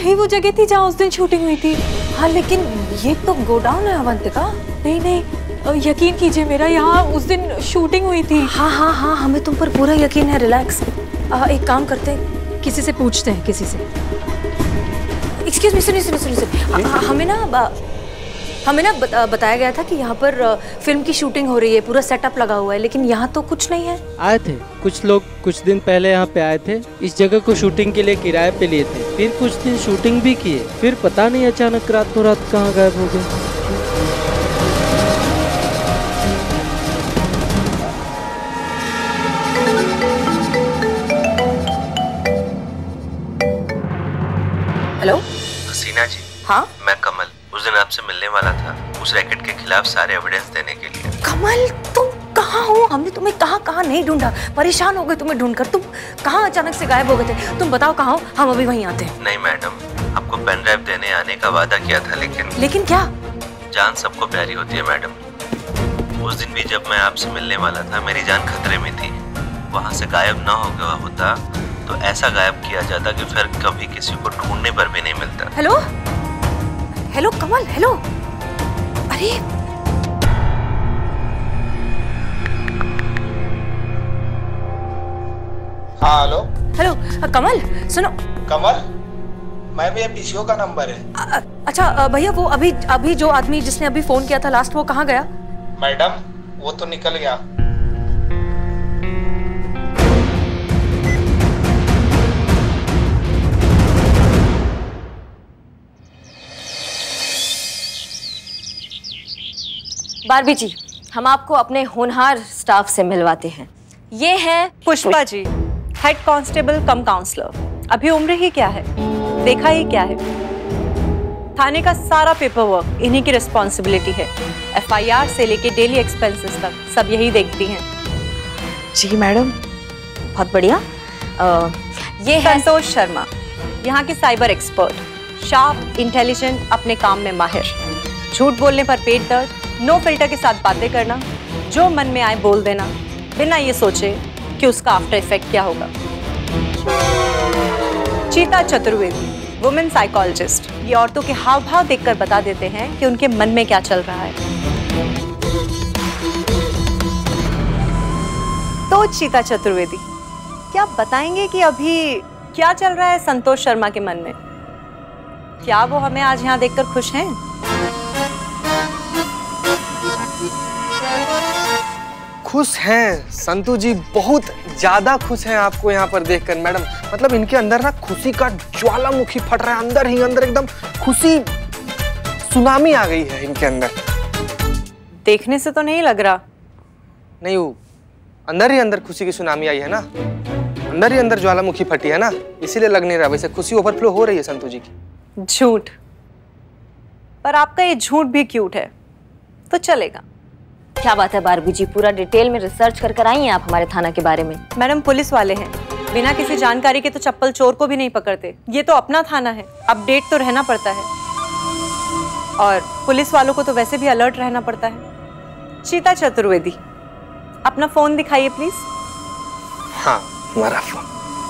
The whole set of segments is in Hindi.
यही वो जगह थी जहाँ उस दिन शूटिंग हुई थी। हाँ लेकिन ये तो गोडाउन है अवंतिका। नहीं नहीं, यकीन कीजिए मेरा, यहाँ उस दिन शूटिंग हुई थी। हाँ हाँ हाँ, हमें तुम पर पूरा यकीन है, रिलैक्स। एक काम करते हैं, किसी से पूछते हैं, किसी से। एक्सक्यूज मी, सुनिए, हमें ना बताया गया था कि यहाँ पर फिल्म की शूटिंग हो रही है, पूरा सेटअप लगा हुआ है, लेकिन यहाँ तो कुछ नहीं है। आए थे कुछ लोग कुछ दिन पहले यहाँ पे आए थे, इस जगह को शूटिंग के लिए किराए पे लिए थे, फिर कुछ दिन शूटिंग भी किए, फिर पता नहीं अचानक रातों रात कहाँ गायब हो गए। हेलो हसीना जी। हाँ मैं कमल, उस दिन आपसे मिलने वाला था उस रैकेट के खिलाफ सारे एविडेंस देने के लिए। कमल तुम कहाँ हो? हमने तुम्हें कहाँ नहीं ढूंढा, परेशान हो गए तुम्हें ढूंढकर। तुम कहाँ अचानक से गायब हो गए थे? तुम बताओ कहाँ हो, हम अभी वहीं आते हैं। नहीं मैडम, आपको पेन ड्राइव देने आने का वादा किया था, लेकिन क्या? जान सबको प्यारी होती है मैडम। उस दिन भी जब मैं आपसे मिलने वाला था मेरी जान खतरे में थी। वहाँ से गायब ना हो गया होता तो ऐसा गायब किया जाता कि फिर कभी किसी को ढूंढने पर भी नहीं मिलता। Hello Kamal, hello. अरे हाँ हेलो कमल सुनो। कमल, मैं भी पीसीओ का नंबर है। अच्छा भैया, वो अभी जो आदमी जिसने अभी फोन किया था लास्ट, वो कहाँ गया? मैडम वो तो निकल गया। बारबी जी, हम आपको अपने होनहार स्टाफ से मिलवाते हैं। ये है Pushpa ji, head constable cum counsellor. अभी उम्र ही क्या है, देखा ही क्या है। थाने का सारा पेपर वर्क इन्हीं की रिस्पॉन्सिबिलिटी है। FIR से लेके डेली एक्सपेंसेस तक सब यही देखती हैं। जी मैडम, बहुत बढ़िया। ये है संतोष शर्मा, यहाँ के साइबर एक्सपर्ट, शार्प, इंटेलिजेंट, अपने काम में माहिर। झूठ बोलने पर पेट दर्द, नो फिल्टर के साथ बातें करना, जो मन में आए बोल देना, बिना ये सोचे कि उसका आफ्टर इफेक्ट क्या होगा। चीता चतुर्वेदी, वुमेन साइकोलॉजिस्ट, ये औरतों के हाव भाव देखकर बता देते हैं कि उनके मन में क्या चल रहा है। तो चीता चतुर्वेदी, क्या आप बताएंगे कि अभी क्या चल रहा है संतोष शर्मा के मन में? क्या वो हमें आज यहाँ देखकर खुश हैं? खुश हैं संतू जी, बहुत ज्यादा खुश हैं आपको यहाँ पर देखकर मैडम। मतलब इनके अंदर ना खुशी का ज्वालामुखी फट रहा है, अंदर ही अंदर एकदम खुशी सुनामी आ गई है इनके अंदर। देखने से तो नहीं लग रहा। नहीं, वो अंदर ही अंदर खुशी की सुनामी आई है ना, अंदर ही अंदर ज्वालामुखी फटी है ना, इसीलिए लग नहीं रहा। वैसे खुशी ओवरफ्लो हो रही है संतू जी की। झूठ, पर आपका ये झूठ भी क्यूट है तो चलेगा। क्या बात है बारबी जी, पूरा डिटेल में रिसर्च कर आई हैं आप हमारे थाना के बारे में। मैडम पुलिस वाले हैं, बिना किसी जानकारी के तो चप्पल चोर को भी नहीं पकड़ते। ये तो अपना थाना है, अपडेट तो रहना पड़ता है, और पुलिस वालों को तो वैसे भी अलर्ट रहना पड़ता है। चीता चतुर्वेदी, अपना फोन दिखाइए प्लीज। हाँ, हमारा फोन।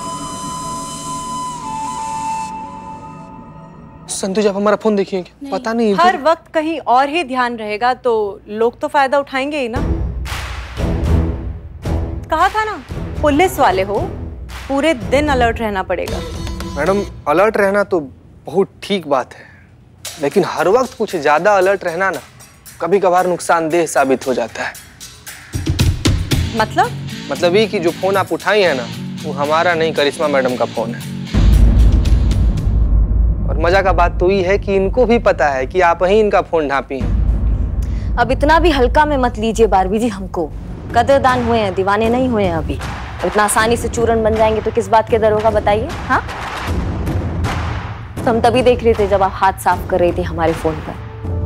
संतू जी, आप हमारा फोन देखिए। पता नहीं हर वक्त कहीं और ही ध्यान रहेगा तो लोग तो फायदा उठाएंगे ही ना। कहा था ना, पुलिस वाले हो, पूरे दिन अलर्ट रहना पड़ेगा। मैडम अलर्ट रहना तो बहुत ठीक बात है, लेकिन हर वक्त कुछ ज्यादा अलर्ट रहना ना कभी कभार नुकसानदेह साबित हो जाता है। मतलब ये कि जो फोन आप उठाई है ना, वो हमारा नहीं, करिश्मा मैडम का फोन है। और मजा का बात तो ये है कि इनको भी पता है कि आप ही इनका फोन ढांपी हैं। अब इतना भी हल्का में मत लीजिए बारबी जी, हमको कदरदान हुए हैं, दीवाने नहीं हुए हैं अभी। अब इतना आसानी से चूरन बन जाएंगे तो किस बात के डर होगा बताइए। हाँ, तो हम तभी देख रहे थे जब आप हाथ साफ कर रही थी हमारे फोन पर।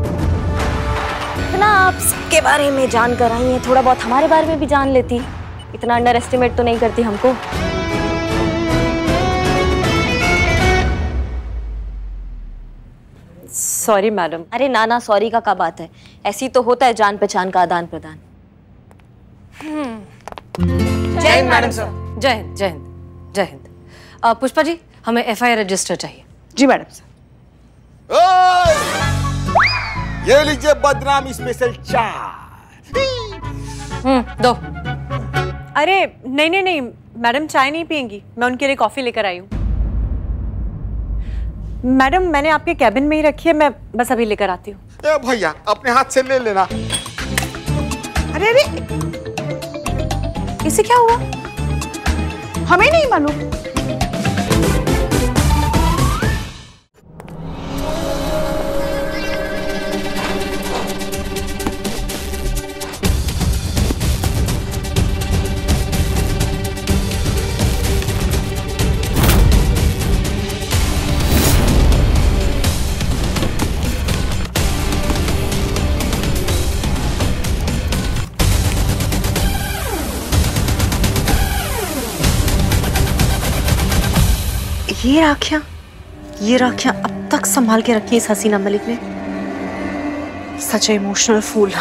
इतना आप सबके बारे में जान कर आई हैं, थोड़ा बहुत हमारे बारे में भी जान लेती, इतना अंडर एस्टिमेट तो नहीं करती हमको। Sorry madam. अरे ना सॉरी का क्या बात है, ऐसी तो होता है जान पहचान का आदान प्रदान। जय हिंद मैडम सर। जय हिंद, जय हिंद, जय हिंद। पुष्पा जी, हमें FIR रजिस्टर चाहिए। जी मैडम सर। ये लीजिए बदनाम स्पेशल चाय। दो। अरे नहीं नहीं नहीं मैडम चाय नहीं पियेंगी, मैं उनके लिए कॉफी लेकर आई हूँ। मैडम मैंने आपके कैबिन में ही रखी है, मैं बस अभी लेकर आती हूँ। भैया अपने हाथ से ले लेना। अरे अरे इसे क्या हुआ? हमें नहीं मालूम। ये राखियां अब तक संभाल के रखी है इस हसीना मलिक ने। Such emotional fool.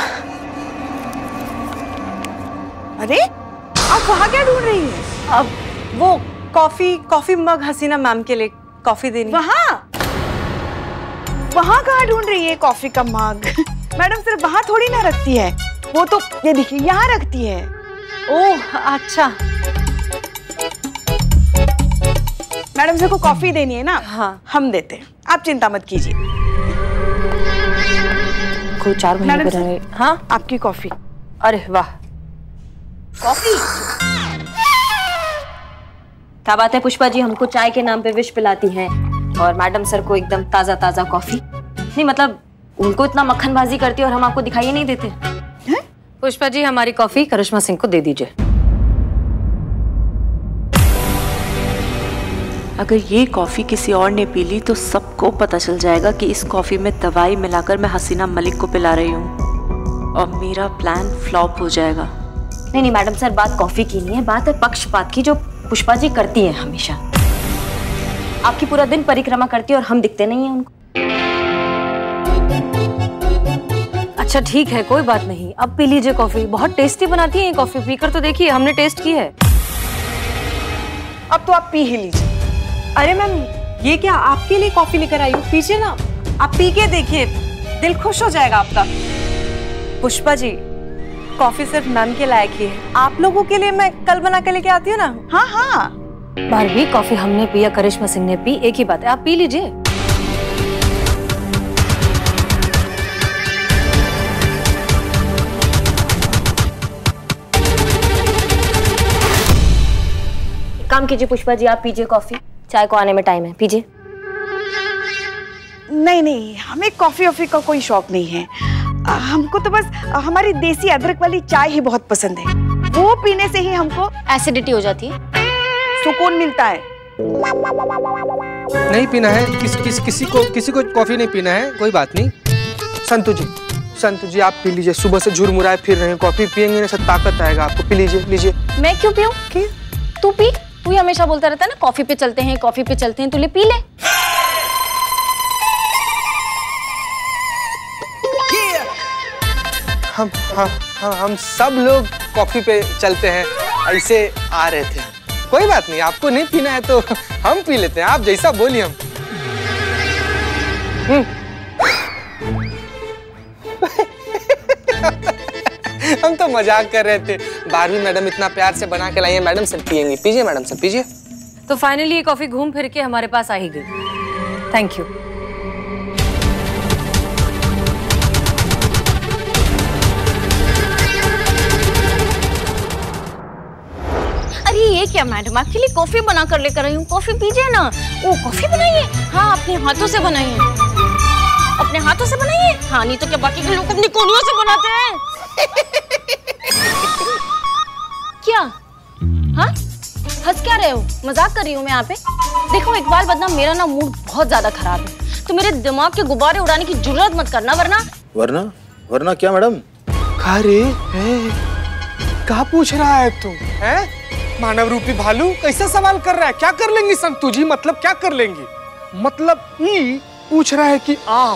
अरे आप वहाँ क्या ढूंढ रही हैं? अब वो कॉफी मग हसीना मैम के लिए कॉफी देनी। वहाँ कहाँ ढूंढ रही है कॉफी का मग? मैडम सिर्फ वहाँ थोड़ी ना रखती है, वो तो ये देखिए यहाँ रखती है। ओह अच्छा। मैडम से को कॉफी देनी है ना? हाँ हम देते हैं, आप चिंता मत कीजिए। को 4 महीने पहले। हाँ आपकी कॉफी। अरे वाह, कॉफी? क्या बात है पुष्पा जी, हमको चाय के नाम पे विश पिलाती हैं और मैडम सर को एकदम ताजा ताजा कॉफी। नहीं मतलब उनको इतना मक्खनबाजी करती है और हम आपको दिखाई नहीं देते हैं? पुष्पा जी हमारी कॉफी करिश्मा सिंह को दे दीजिए। अगर ये कॉफ़ी किसी और ने पी ली तो सबको पता चल जाएगा कि इस कॉफ़ी में दवाई मिलाकर मैं हसीना मलिक को पिला रही हूँ और मेरा प्लान फ्लॉप हो जाएगा। नहीं मैडम सर, बात कॉफी की नहीं है, बात है पक्षपात की जो पुष्पा जी करती हैं हमेशा। आपकी पूरा दिन परिक्रमा करती है और हम दिखते नहीं हैं उनको। अच्छा ठीक है कोई बात नहीं, अब पी लीजिए कॉफी। बहुत टेस्टी बनाती है ये कॉफी, पीकर तो देखिए, हमने टेस्ट की है। अब तो आप पी ही लीजिए। अरे मैम ये क्या, आपके लिए कॉफी लेकर आई हूँ, पीजिए ना। आप पी के देखिए, दिल खुश हो जाएगा आपका। पुष्पा जी कॉफी सिर्फ मैम के लायक ही है, आप लोगों के लिए मैं कल बना के लेके आती हूँ ना। हाँ हाँ बारहवीं कॉफी हमने पी या करिश्मा सिंह ने पी, एक ही बात है, आप पी लीजिए। काम कीजिए पुष्पा जी, आप पीजिए कॉफी, चाय को आने में टाइम है, पीजिए। नहीं हमें कॉफी वॉफी का कोई शौक नहीं है। हमको तो बस हमारी देसी अदरक वाली चाय ही बहुत पसंद है, वो पीने से ही हमको एसिडिटी हो जाती है, सुकून मिलता है। नहीं पीना है, किसी को कॉफी नहीं पीना है, कोई बात नहीं। संतु जी आप पी लीजिए, सुबह से झुरमुराए फिर रहे हैं, कॉफी पियेंगे ना सब ताकत आएगा आपको, पी लीजिए। मैं क्यों पीऊं? तू पी, तू ही हमेशा बोलता रहता है ना कॉफी पे चलते हैं, तू ले पी ले। हम सब लोग कॉफी पे चलते हैं, ऐसे आ रहे थे। कोई बात नहीं, आपको नहीं पीना है तो हम पी लेते हैं, आप जैसा बोलिए। हम तो मजाक कर रहे थे, 12वीं मैडम इतना प्यार से बना के लाई है, मैडम सर पियेंगी, पीजिए मैडम सर पीजिए। तो फाइनली ये कॉफी घूम फिर के हमारे पास आ ही गई, थैंक यू। अरे ये क्या मैडम, आपके लिए कॉफी बना कर लेकर आई हूँ, कॉफी पीजिए ना। वो कॉफी बनाइए, हाँ अपने हाथों से बनाइए, अपने हाथों से बनाइए। हाँ नहीं तो क्या बाकी के लोग अपनी कोलियों से बनाते हैं? क्या? हाँ हंस क्या रहे हो? मजाक कर रही हूँ मैं यहाँ पे। देखो इकबाल बदनाम, मेरा ना मूड बहुत ज्यादा खराब है, तो मेरे दिमाग के गुब्बारे उड़ाने की जुर्रत मत करना, वरना क्या मैडम? अरे क्या पूछ रहा है तू? हैं? मानव रूपी भालू कैसा सवाल कर रहा है? क्या कर लेंगी संतु जी, मतलब क्या कर लेंगी? मतलब ये पूछ रहा है कि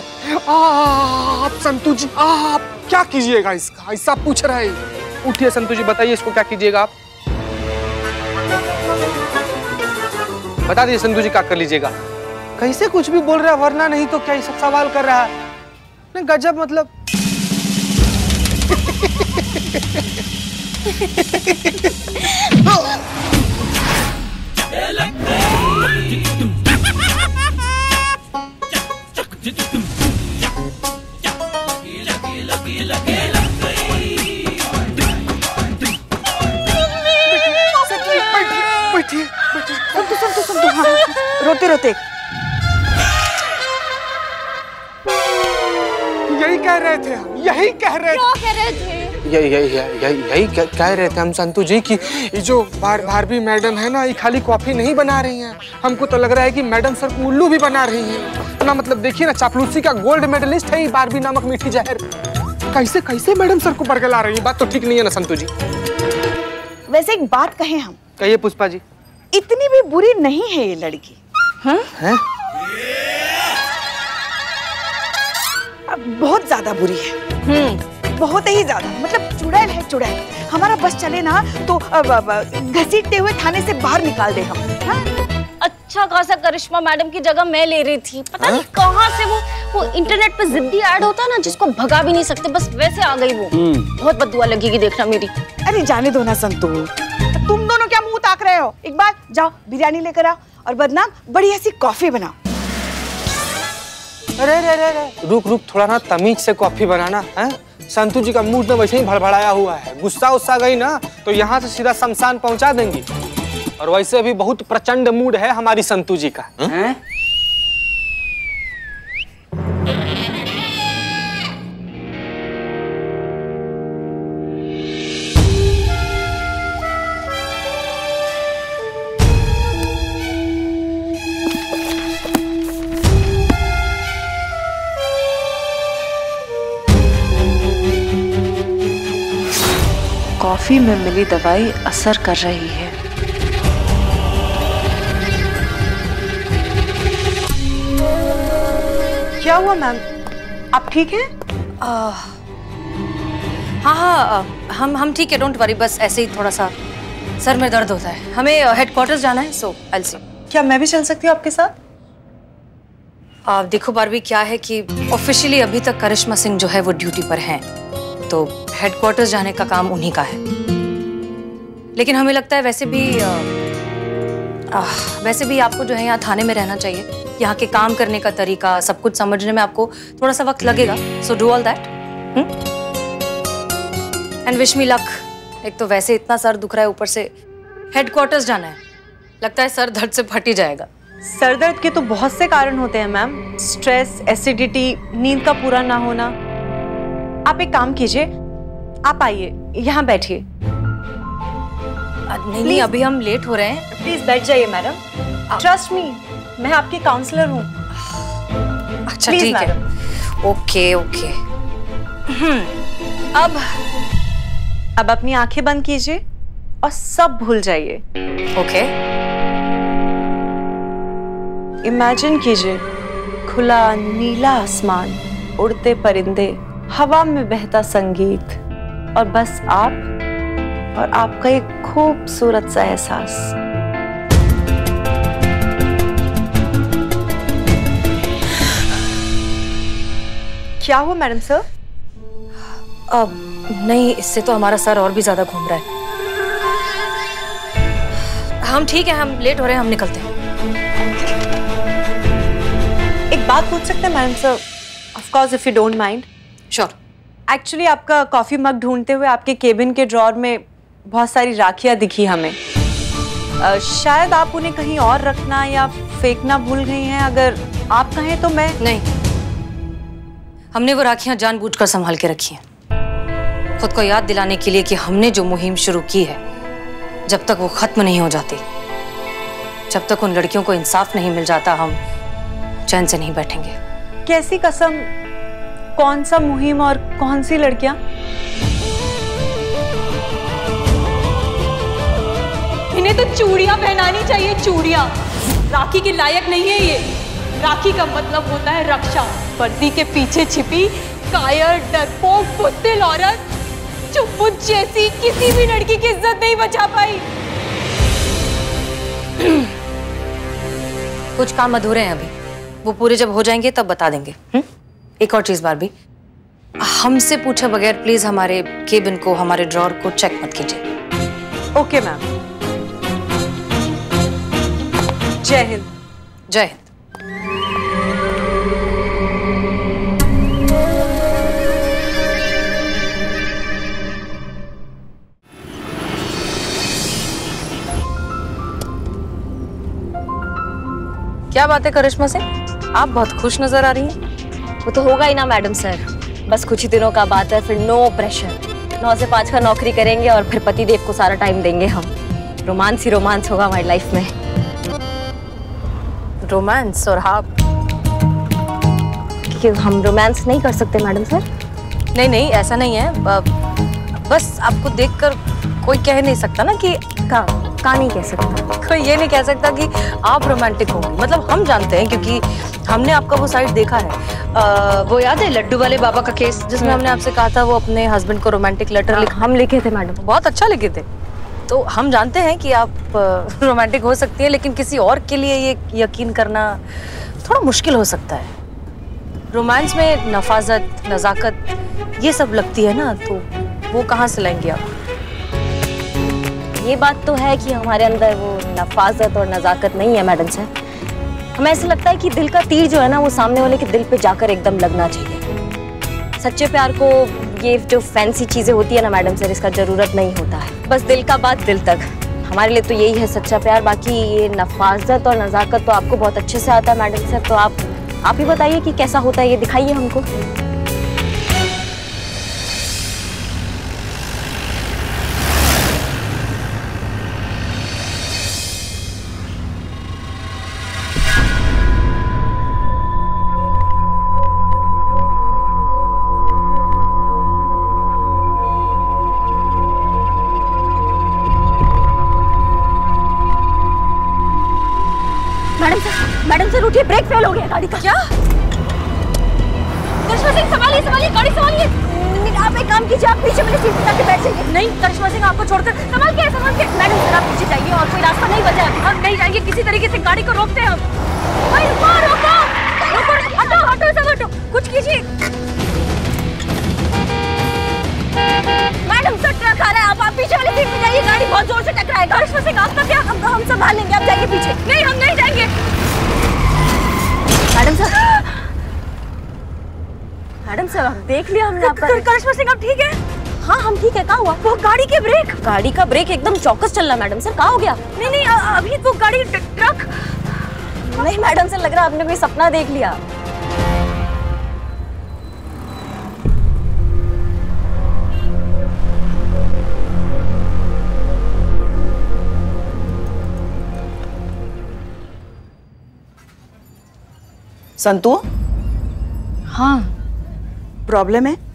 आप संतु जी आप क्या कीजिएगा इसका, ऐसा पूछ रहा है। उठिए संतु जी, बताइए इसको क्या कीजिएगा आप, बता दीजिए संतु जी क्या कर लीजिएगा। कैसे कुछ भी बोल रहा है, वरना नहीं तो क्या ये सब सवाल कर रहा है? नहीं गजब मतलब। बैठिए, बैठिए। हाँ, रोते रोते यही कह रहे थे हम, यही कह रहे थे। यही कह रहे थे हम संतु जी की ये जो भारवी मैडम है ना, ये खाली कॉफी नहीं बना रही हैं, हमको तो लग रहा है कि मैडम सर को उल्लू भी बना रही हैं ना। मतलब देखिए ना, चापलूसी का गोल्ड मेडलिस्ट है ये भारवी नामक मीठी जहर। कैसे कैसे मैडम सर को बरगला रही है, बात तो ठीक नहीं है ना संतु जी। वैसे एक बात कहें हम। कहिए पुष्पा जी। इतनी भी बुरी नहीं है ये लड़की। हैं? बहुत ज्यादा बुरी है। बहुत ही ज्यादा, मतलब चुड़ैल है चुड़ैल। हमारा बस चले ना तो घसीटते हुए थाने से बाहर निकाल दे हम। अच्छा खासा करिश्मा मैडम की जगह मैं ले रही थी, पता नहीं कहाँ से वो इंटरनेट पे जिद्दी ऐड होता है ना, जिसको भगा भी नहीं सकते, बस वैसे आ गई वो। बहुत बददुआ लगेगी देखना मेरी। अरे जाने दो ना संतु, तुम दोनों क्या मुंह ताक रहे हो? एक बार जाओ बिरयानी लेकर आओ और बदनाम बढ़िया सी कॉफी बनाओ। अरे रुक थोड़ा ना, तमीज से कॉफी बनाना है। संतु जी का मूड तो वैसे ही भड़बड़ाया हुआ है, गुस्सा उस्सा गई ना तो यहाँ से सीधा शमशान पहुँचा देंगी। और वैसे भी बहुत प्रचंड मूड है हमारी संतु जी का। कॉफी में मिली दवाई असर कर रही है। क्या हुआ मैम, आप ठीक हैं? हाँ, हम ठीक है, डोंट वरी। बस ऐसे ही थोड़ा सा सर में दर्द होता है। हमें हेडक्वार्टर्स जाना है, सो आई विल सी। क्या मैं भी चल सकती हूँ आपके साथ? देखो बारवी, क्या है कि ऑफिशियली अभी तक करिश्मा सिंह जो है वो ड्यूटी पर हैं, तो हेडक्वार्टर्स जाने का काम उन्हीं का है। लेकिन हमें लगता है वैसे भी आपको जो है यहाँ थाने में रहना चाहिए। यहाँ के काम करने का तरीका, सब कुछ समझने में आपको थोड़ा सा वक्त लगेगा। So do all that and wish me luck. एक तो वैसे इतना सर दुख रहा है, ऊपर से हेडक्वार्टर्स जाना है, लगता है सर दर्द से फट ही जाएगा। सर दर्द के तो बहुत से कारण होते हैं मैम, स्ट्रेस, एसिडिटी, नींद का पूरा ना होना। आप एक काम कीजिए, आप आइए यहाँ बैठिए। नहीं, अभी हम लेट हो रहे हैं। प्लीज बैठ जाइए मैडम, ट्रस्ट मी, मैं आपकी काउंसलर हूँ। अच्छा ठीक है, ओके। अब अपनी आंखें बंद कीजिए और सब भूल जाइए। ओके। इमेजिन कीजिए, खुला नीला आसमान, उड़ते परिंदे, हवा में बहता संगीत और बस आप और आपका एक खूबसूरत सा एहसास। क्या हुआ मैडम सर? नहीं, इससे तो हमारा सर और भी ज्यादा घूम रहा है। हम ठीक है, हम लेट हो रहे हैं, हम निकलते हैं। एक बात पूछ सकते हैं madam sir? Of course if you don't mind. Sure. Actually आपका कॉफी मग ढूंढते हुए आपके केबिन के ड्रॉर में बहुत सारी राखियां दिखी हमें। शायद आप उन्हें कहीं और रखना या फेंकना भूल गई हैं। अगर आप कहें तो मैं। नहीं, हमने वो राखियां जानबूझकर संभाल के रखी हैं, खुद को याद दिलाने के लिए कि हमने जो मुहिम शुरू की है, जब तक वो खत्म नहीं हो जाती, जब तक उन लड़कियों को इंसाफ नहीं मिल जाता, हम चैन से नहीं बैठेंगे। कैसी कसम? कौन सा मुहिम और कौन सी लड़कियां? इन्हें तो चूड़ियां पहनानी चाहिए, चूड़ियां। राखी के लायक नहीं है ये। राखी का मतलब होता है रक्षा। वर्दी के पीछे छिपी कायर, डरपोक, बुज़दिल औरत जो मुझ जैसी किसी भी लड़की की इज्जत नहीं बचा पाई। कुछ काम अधूरे हैं अभी। वो पूरे जब हो जाएंगे तब बता देंगे। एक और चीज बारबी, हमसे पूछे बगैर प्लीज हमारे केबिन को, हमारे ड्रॉर को चेक मत कीजिए। Okay ma'am. जय हिंद। जय हिंद। क्या बात है करिश्मा से, आप बहुत खुश नजर आ रही हैं। वो तो होगा ही ना मैडम सर, बस कुछ ही दिनों का बात है, फिर नो प्रेशर। 9 से 5 का नौकरी करेंगे और फिर पति देव को सारा टाइम देंगे हम। रोमांस ही रोमांस होगा हमारी लाइफ में। रोमांस? और आप? कि हम रोमांस नहीं कर सकते मैडम सर? नहीं नहीं, ऐसा नहीं है, बस आपको देखकर कोई कह नहीं सकता ना कि का नहीं कह सकता। कोई ये नहीं कह सकता कि आप रोमांटिक होंगे। मतलब हम जानते हैं क्योंकि हमने आपका वो साइड देखा है। वो याद है लड्डू वाले बाबा का केस जिसमें हमने आपसे कहा था वो अपने हस्बैंड को रोमांटिक लेटर हम लिखे थे मैडम। बहुत अच्छा लिखे थे। तो हम जानते हैं कि आप रोमांटिक हो सकती हैं, लेकिन किसी और के लिए ये यकीन करना थोड़ा मुश्किल हो सकता है। रोमांस में नफाजत, नजाकत ये सब लगती है ना, तो वो कहाँ से लाएंगे आप? ये बात तो है कि हमारे अंदर वो नफाजत और नजाकत नहीं है मैडम सर। हमें ऐसा लगता है कि दिल का तीर जो है ना वो सामने वाले के दिल पे जाकर एकदम लगना चाहिए। सच्चे प्यार को ये जो फैंसी चीजें होती है ना मैडम सर, इसका जरूरत नहीं होता है। बस दिल का बात दिल तक, हमारे लिए तो यही है सच्चा प्यार। बाकी ये नफाजत और नजाकत तो आपको बहुत अच्छे से आता है मैडम सर, तो आप ही बताइए कि कैसा होता है, ये दिखाइए हमको। मैडम सर उठिए, ब्रेक फेल हो गया गाड़ी का। क्या? करिश्मा सिंह संभालिए, संभालिए गाड़ी संभालिए। आप एक काम कीजिए, आप पीछे मेरी सीट पे जाके बैठ जाइए। नहीं करिश्मा सिंह, आपको छोड़कर संभाल के मैडम सर आप पीछे जाइए और कोई रास्ता नहीं बचा। हम नहीं जाएंगे, किसी तरीके से गाड़ी को रोकते हैं हम। भाई रोको, हटो सब हटो, कुछ कीजिए। मैडम सर ट्रक आ रहा है, आप पीछे वाली सीट पे जाइए, गाड़ी बहुत जोर से टकराएगा। करिश्मा सिंह आपका क्या? हम संभाल लेंगे, आप जाइए पीछे। नहीं हम नहीं जाएंगे। मैडम सर आप देख लिया हमने आपका। करिश्मा सिंह आप ठीक है? हाँ हम ठीक है। कहाँ हुआ? वो गाड़ी के ब्रेक। गाड़ी का ब्रेक एकदम चौकस चल रहा है मैडम सर, कहाँ हो गया? नहीं अभी वो गाड़ी ट्रक। नहीं मैडम सर, लग रहा है आपने कोई सपना देख लिया। संतु? हाँ प्रॉब्लम है?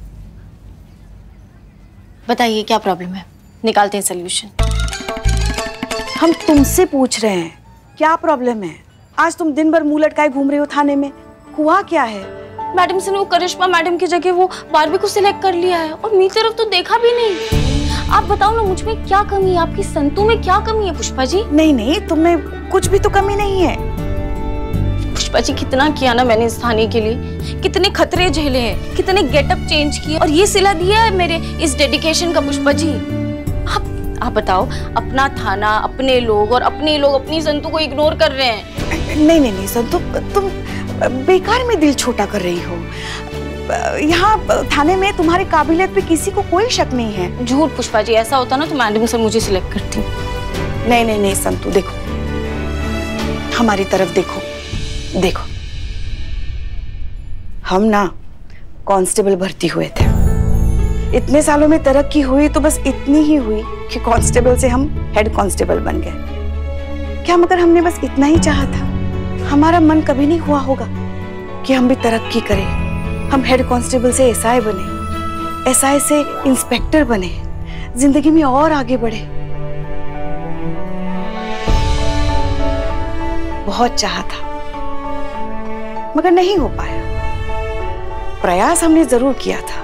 बताइए क्या प्रॉब्लम है, निकालते हैं सॉल्यूशन। हम तुमसे पूछ रहे हैं क्या प्रॉब्लम है? आज तुम दिन भर मुंह लटकाए घूम रही हो थाने में, हुआ क्या है? मैडम से ने वो करिश्मा मैडम की जगह वो बारबी को सिलेक्ट कर लिया है और मेरी तरफ तो देखा भी नहीं। आप बताओ ना मुझ में क्या कमी है, आपकी संतु में क्या कमी है पुष्पा जी? नहीं तुम कुछ भी तो कमी नहीं है। पुष्पा जी कितना किया ना मैंने इस थाने के लिए, कितने खतरे झेले हैं, कितने गेटअप चेंज किए और ये सिला दिया है मेरे इस डेडिकेशन का। पुष्पा जी आप बताओ, अपना थाना, अपने लोग और अपने लोग अपनी संतु को इग्नोर कर रहे हैं। नहीं संतु, तुम बेकार में दिल छोटा कर रही हो। यहाँ थाने में तुम्हारी काबिलियत पे किसी को कोई शक नहीं है। झूठ पुष्पा जी, ऐसा होता ना तो मैडम सर मुझे सिलेक्ट करती। नहीं संतु, देखो हमारी तरफ देखो। हम ना कांस्टेबल भर्ती हुए थे, इतने सालों में तरक्की हुई तो बस इतनी ही हुई कि कांस्टेबल से हम हेड कांस्टेबल बन गए। क्या मगर हमने बस इतना ही चाहा था? हमारा मन कभी नहीं हुआ होगा कि हम भी तरक्की करें, हम हेड कांस्टेबल से एसआई बने, एसआई से इंस्पेक्टर बने, जिंदगी में और आगे बढ़े। बहुत चाहा था मगर नहीं हो पाया। प्रयास हमने जरूर किया था,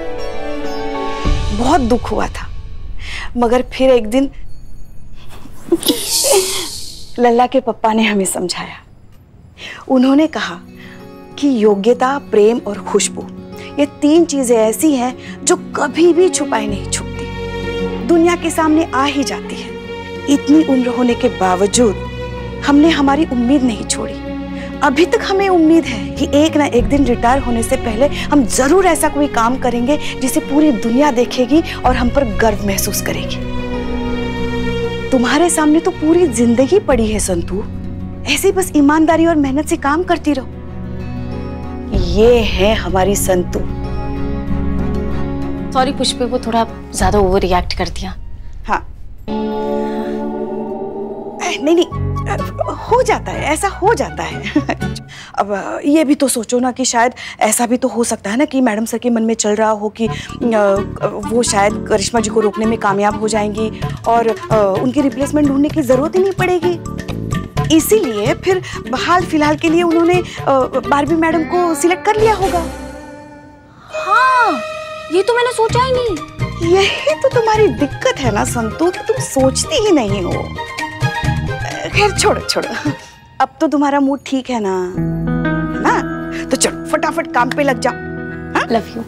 बहुत दुख हुआ था, मगर फिर एक दिन लल्ला के पप्पा ने हमें समझाया। उन्होंने कहा कि योग्यता, प्रेम और खुशबू, ये 3 चीजें ऐसी हैं जो कभी भी छुपाई नहीं छुपती, दुनिया के सामने आ ही जाती है। इतनी उम्र होने के बावजूद हमने हमारी उम्मीद नहीं छोड़ी। अभी तक हमें उम्मीद है कि एक ना एक दिन रिटायर होने से पहले हम जरूर ऐसा कोई काम करेंगे जिसे पूरी दुनिया देखेगी और हम पर गर्व महसूस करेगी। तुम्हारे सामने तो पूरी जिंदगी पड़ी है संतू, ऐसे बस ईमानदारी और मेहनत से काम करती रहो। ये है हमारी संतू। सॉरी पुष्पे, वो थोड़ा ज्यादा ओवर रिएक्ट कर दिया। हाँ नहीं, हो जाता है, ऐसा हो जाता है। अब ये भी तो सोचो ना कि शायद ऐसा भी तो हो सकता है ना कि मैडम सर के मन में चल रहा हो कि वो शायद करिश्मा जी को रोकने में कामयाब हो जाएंगी और उनकी रिप्लेसमेंट ढूंढने की जरूरत ही नहीं पड़ेगी। इसीलिए फिर हाल फिलहाल के लिए उन्होंने बारबी मैडम को सिलेक्ट कर लिया होगा। हाँ, ये तो मैंने सोचा ही नहीं। यही तो तुम्हारी दिक्कत है ना संतू, कि तुम सोचती ही नहीं हो। खैर छोड़ो, अब तो तुम्हारा मूड ठीक है ना, तो चलो फटाफट काम पे लग जाओ। Love you.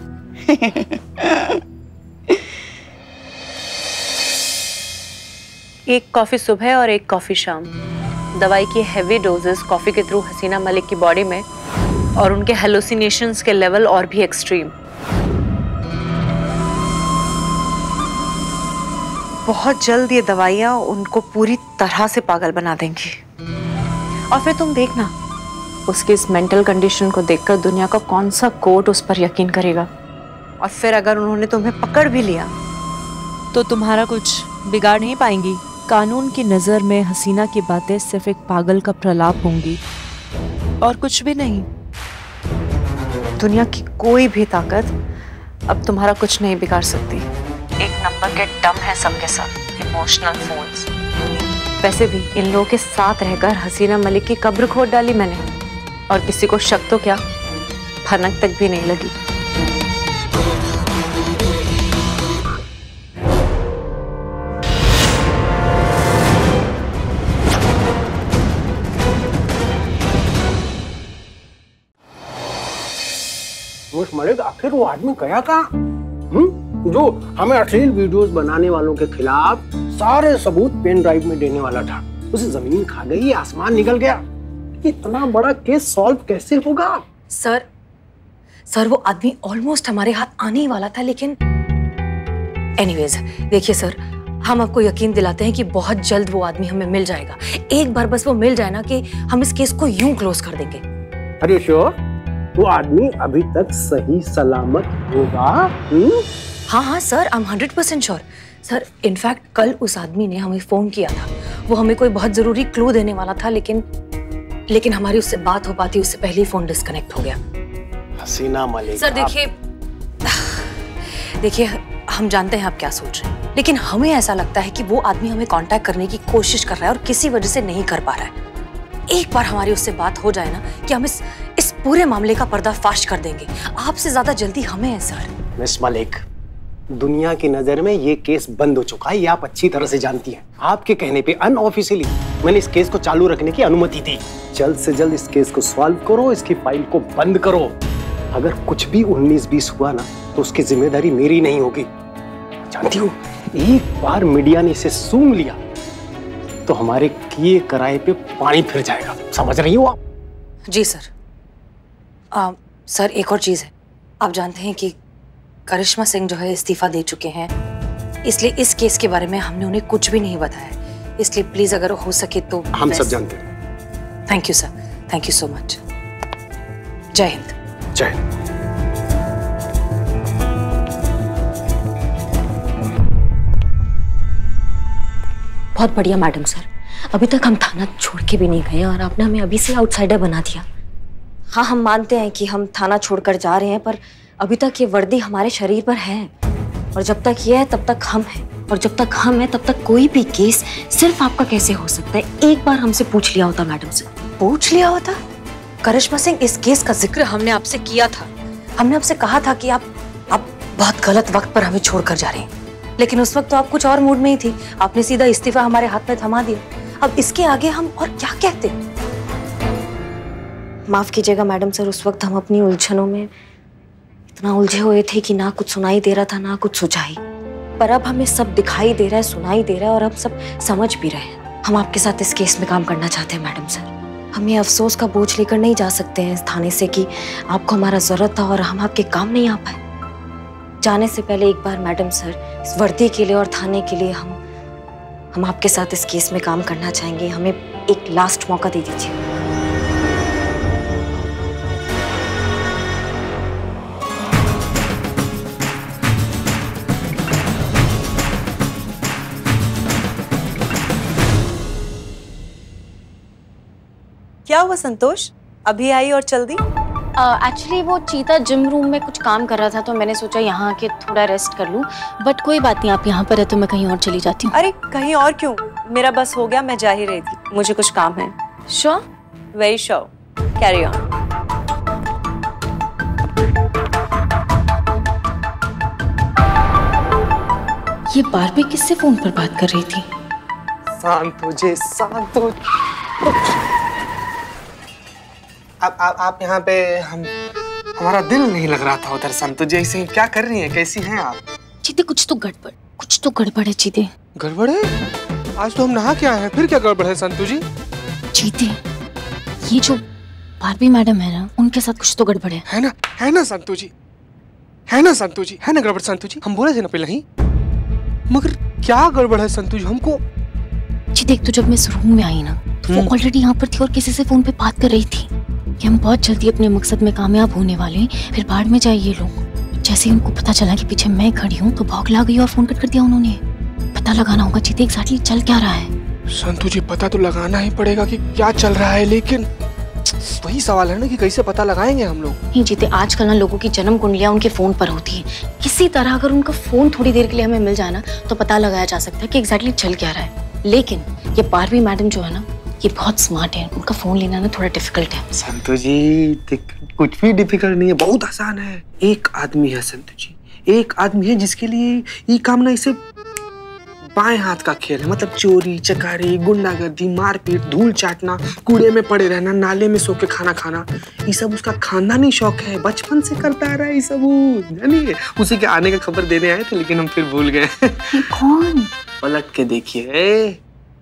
एक कॉफी सुबह और एक कॉफी शाम। दवाई की हेवी डोजेस कॉफी के थ्रू हसीना मलिक की बॉडी में, और उनके हेलुसिनेशंस के लेवल और भी एक्सट्रीम। बहुत जल्द ये दवाइयाँ उनको पूरी तरह से पागल बना देंगी। और फिर तुम देखना, उसकी इस मेंटल कंडीशन को देखकर दुनिया का कौन सा कोर्ट उस पर यकीन करेगा। और फिर अगर उन्होंने तुम्हें पकड़ भी लिया तो तुम्हारा कुछ बिगाड़ नहीं पाएंगी। कानून की नज़र में हसीना की बातें सिर्फ एक पागल का प्रलाप होंगी और कुछ भी नहीं। दुनिया की कोई भी ताकत अब तुम्हारा कुछ नहीं बिगाड़ सकती। एक नंबर के डम है सबके साथ, इमोशनल फोन्स। वैसे भी इन लोगों के साथ रहकर हसीना मलिक की कब्र खोद डाली मैंने, और किसी को शक तो क्या, भनक तक भी नहीं लगी। मलिक, आखिर वो आदमी गया कहाँ? जो हमें अश्लील वीडियोस बनाने वालों के खिलाफ सारे सबूत पेन ड्राइव में देने वाला था। उसे जमीन खा गई, आसमान निकल गया। इतना बड़ा केस सॉल्व कैसे होगा? सर वो आदमी ऑलमोस्ट हमारे हाथ आने ही वाला था, लेकिन एनीवेज देखिए सर, हम आपको यकीन दिलाते हैं कि बहुत जल्द वो आदमी हमें मिल जाएगा। एक बार बस वो मिल जाए ना कि हम इस केस को यूं क्लोज कर देंगे। अरे श्योर? वो आदमी अभी तक सही सलामत होगा? हाँ sir, I am 100% sure. Sir in fact कल उस आदमी ने हमें फोन किया था। वो हमें कोई बहुत जरूरी क्लू देने वाला था, लेकिन हमारी उससे बात हो पाती उससे पहले ही फोन डिस्कनेक्ट हो गया। हसीना मलिक सर देखिए हम जानते हैं आप क्या सोच रहे हैं, लेकिन हमें ऐसा लगता है कि वो आदमी हमें कांटेक्ट करने की कोशिश कर रहा है और किसी वजह से नहीं कर पा रहा है। एक बार हमारी उससे बात हो जाए ना कि हम इस पूरे मामले का पर्दाफाश कर देंगे। आपसे ज्यादा जल्दी हमें है सर। मिस मलिक, दुनिया की नजर में ये केस बंद हो चुका है, ये आप अच्छी तरह से जानती हैं। आपके कहने पे अनऑफिशियली मैंने इस केस को चालू रखने की अनुमति दी। जल्द से जल्द इस केस को सॉल्व करो, इसकी फाइल को बंद करो। अगर कुछ भी 19-20 हुआ ना तो उसकी जिम्मेदारी मेरी नहीं होगी। जानती हो, एक बार मीडिया ने इसे सूंघ लिया तो हमारे किए कराए पे पानी फिर जाएगा। समझ रही हो आप? जी सर। सर एक और चीज है, आप जानते हैं कि करिश्मा सिंह जो है इस्तीफा दे चुके हैं, इसलिए इस केस के बारे में हमने उन्हें कुछ भी नहीं बताया। इसलिए प्लीज अगर हो सके तो। हम सब जानते हैं। Thank you sir, thank you so much. जय हिंद। जय हिंद। बहुत बढ़िया मैडम सर, अभी तक हम थाना छोड़ के भी नहीं गए और आपने हमें अभी से आउटसाइडर बना दिया। हाँ हम मानते हैं कि हम थाना छोड़कर जा रहे हैं, पर अभी तक ये वर्दी हमारे शरीर पर है, और जब तक ये है तब तक हम हैं, और जब तक हम हैं तब तक कोई भी केस सिर्फ आपका कैसे हो सकता है? एक बार हमसे पूछ लिया होता मैडम से। पूछ लिया होता? करिश्मा सिंह, इस केस का जिक्र हमने आपसे किया था। हमने आपसे कहा था कि आप बहुत गलत वक्त पर हमें छोड़कर जा रहे हैं, लेकिन उस वक्त तो आप कुछ और मूड में ही थी। आपने सीधा इस्तीफा हमारे हाथ में थमा दिया। अब इसके आगे हम और क्या कहते? माफ कीजिएगा मैडम सर, उस वक्त हम अपनी उलझनों में इतना उलझे हुए थे कि ना कुछ सुनाई दे रहा था ना कुछ सुझाई। पर अब हमें सब दिखाई दे रहा है, सुनाई दे रहा है और अब सब समझ भी रहे हैं। हम आपके साथ इस केस में काम करना चाहते हैं मैडम सर। हम ये अफसोस का बोझ लेकर नहीं जा सकते हैं इस थाने से कि आपको हमारा जरूरत था और हम आपके काम नहीं आ पाए। जाने से पहले एक बार मैडम सर, इस वर्दी के लिए और थाने के लिए हम आपके साथ इस केस में काम करना चाहेंगे। हमें एक लास्ट मौका दे दीजिए। क्या हुआ संतोष, अभी आई और चल दी? एक्चुअली वो चीता जिम रूम में कुछ काम कर रहा था तो मैंने सोचा यहाँ आके थोड़ा रेस्ट कर लूँ। बट कोई बात नहीं, आप यहाँ पर है तो मैं कहीं और चली जाती हूँ। अरे कहीं और क्यों, मेरा बस हो गया, मैं जा ही रही थी, मुझे कुछ काम है। Sure? Very sure, carry on. ये बारबी किससे फोन पर बात कर रही थी? शांत हो जे, शांत हो। आप यहाँ पे हमारा दिल नहीं लग रहा था उधर। संतु जी ऐसे क्या कर रही हैं, कैसी हैं आप? चीते कुछ तो गड़बड़ है चीते। गड़बड़ है? आज तो हम नहा के आए हैं, फिर क्या गड़बड़ है संतु जी? चीते, ये जो बारबी मैडम है ना, उनके साथ कुछ तो गड़बड़ है ना संतु जी, है ना संतु जी, है ना गड़बड़ संतु जी? हम बोले थे ना पहले ही, मगर क्या गड़बड़ है संतु जी हमको? चीते, एक तो जब मैं इस रूम में आई ना तो वो ऑलरेडी यहाँ पर थी और किसी से फोन पे बात कर रही थी कि हम बहुत जल्दी अपने मकसद में कामयाब होने वाले हैं, फिर बाढ़ में जाए ये लोग। जैसे ही उनको पता चला कि पीछे मैं खड़ी हूँ तो भौंकला गई और फोन कट कर दिया उन्होंने। पता लगाना होगा चीते एग्जैक्टली चल क्या रहा है। संतु जी पता तो लगाना ही पड़ेगा कि क्या चल रहा है, लेकिन वही सवाल है ना कि कैसे पता लगाएंगे हम लोग। नहीं जीते, आजकल ना लोगों की जन्म कुंडलियां उनके फोन पर होती है। किसी तरह अगर उनका फोन थोड़ी देर के लिए हमें मिल जाए ना तो पता लगाया जा सकता है कि एग्जैक्टली चल क्या रहा है। लेकिन ये बारबी मैडम जो है ना, ये बहुत स्मार्ट है, उनका फोन लेना ना थोड़ा डिफिकल्ट है। संतु जी कुछ भी डिफिकल्ट नहीं है, बहुत आसान है। एक आदमी है संतु जी, एक आदमी है जिसके लिए ये काम ना इसे बाएं हाथ का खेल है। मतलब चोरी चकारी, गुंडागर्दी, मारपीट, धूल चाटना, कूड़े में पड़े रहना, नाले में सो के खाना खाना, ये सब उसका खानदानी शौक है, बचपन से करता आ रहा है ये सब। जानिए उसी के आने का खबर देने आए थे लेकिन हम फिर भूल गए। कौन? पलट के देखिए।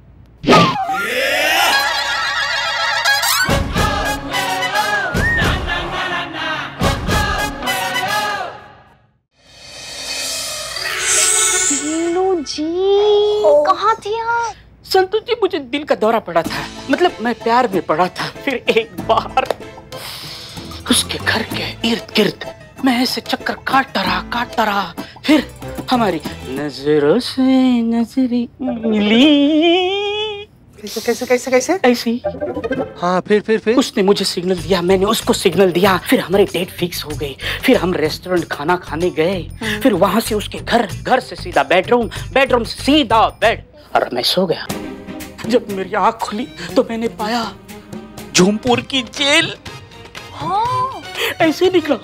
जी कहाँ थी आप? संतोष जी मुझे दिल का दौरा पड़ा था, मतलब मैं प्यार में पड़ा था। फिर एक बार उसके घर के इर्द गिर्द मैं ऐसे चक्कर काटता रहा। फिर हमारी नजरों से नजरें मिली। कैसे ऐसे ही। हाँ फिर उसने मुझे सिग्नल दिया, मैंने उसको सिग्नल दिया। फिर हमारी डेट फिक्स हो गई। फिर हम रेस्टोरेंट खाना खाने गए। फिर वहां से उसके घर से सीधा बेडरूम से सीधा बेड, और मैं सो गया। जब मेरी आँख खुली तो मैंने पाया झूमपुर की जेल। हाँ ऐसे निकला।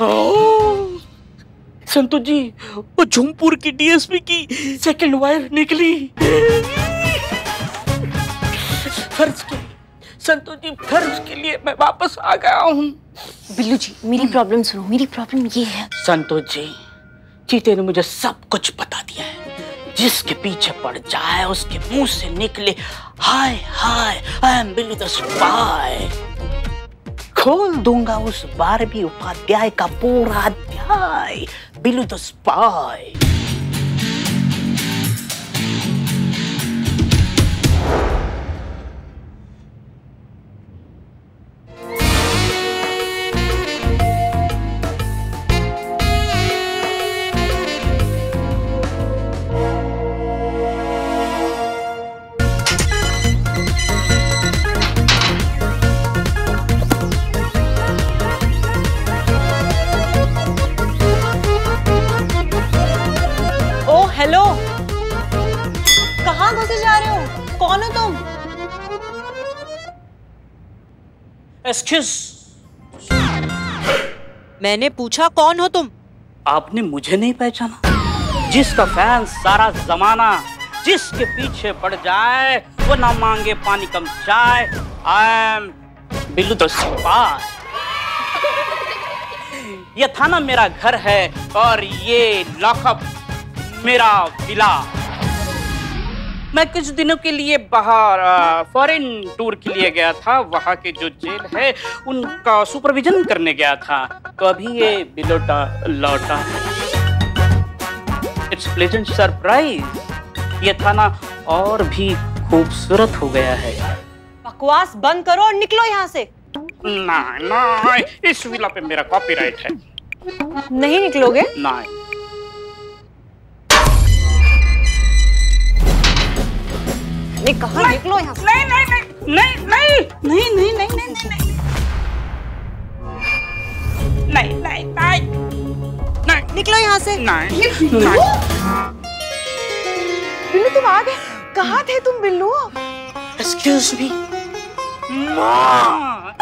संतोष जी वो झूमपुर की डीएसपी की सेकंड वाइफ निकली। संतोष जी फर्ज के लिए मैं वापस आ गया हूँ। बिल्लू जी मेरी प्रॉब्लम सुनो, मेरी प्रॉब्लम ये है। संतोष जी चीते ने मुझे सब कुछ बता दिया है। जिसके पीछे पड़ जाए उसके मुंह से निकले hi I am Billu the spy. खोल दूंगा उस बारबी उपाध्याय का पूरा अध्याय, बिल्लू द स्पाई। हेलो, कहाँ घुसे जा रहे हो? कौन हो तुम? एक्सक्यूज, मैंने पूछा कौन हो तुम? आपने मुझे नहीं पहचाना? जिसका फैन सारा जमाना जिसके पीछे पड़ जाए वो ना मांगे पानी कम चाय। I am Billu the spy. ये थाना मेरा घर है और ये लॉकअप मेरा विला। मैं कुछ दिनों के लिए बाहर फॉरेन टूर के लिए गया था। वहाँ के जो जेल है उनका सुपरविजन करने गया था, तो अभी ये बिलोटा लौटा। इट्स प्लेजेंट सरप्राइज, ये थाना और भी खूबसूरत हो गया है। बकवास बंद करो और निकलो यहाँ से। नहीं, इस विला पे मेरा कॉपीराइट है। नहीं निकलोगे? नहीं। नहीं कहा निकलो यहाँ से। नहीं नहीं नहीं नहीं नहीं नहीं नहीं नहीं नहीं नहीं नहीं नहीं निकलो यहाँ से। नहीं। बिल्लू तुम आ गए? कहाँ थे तुम बिल्लू? एक्सक्यूज मी माँ।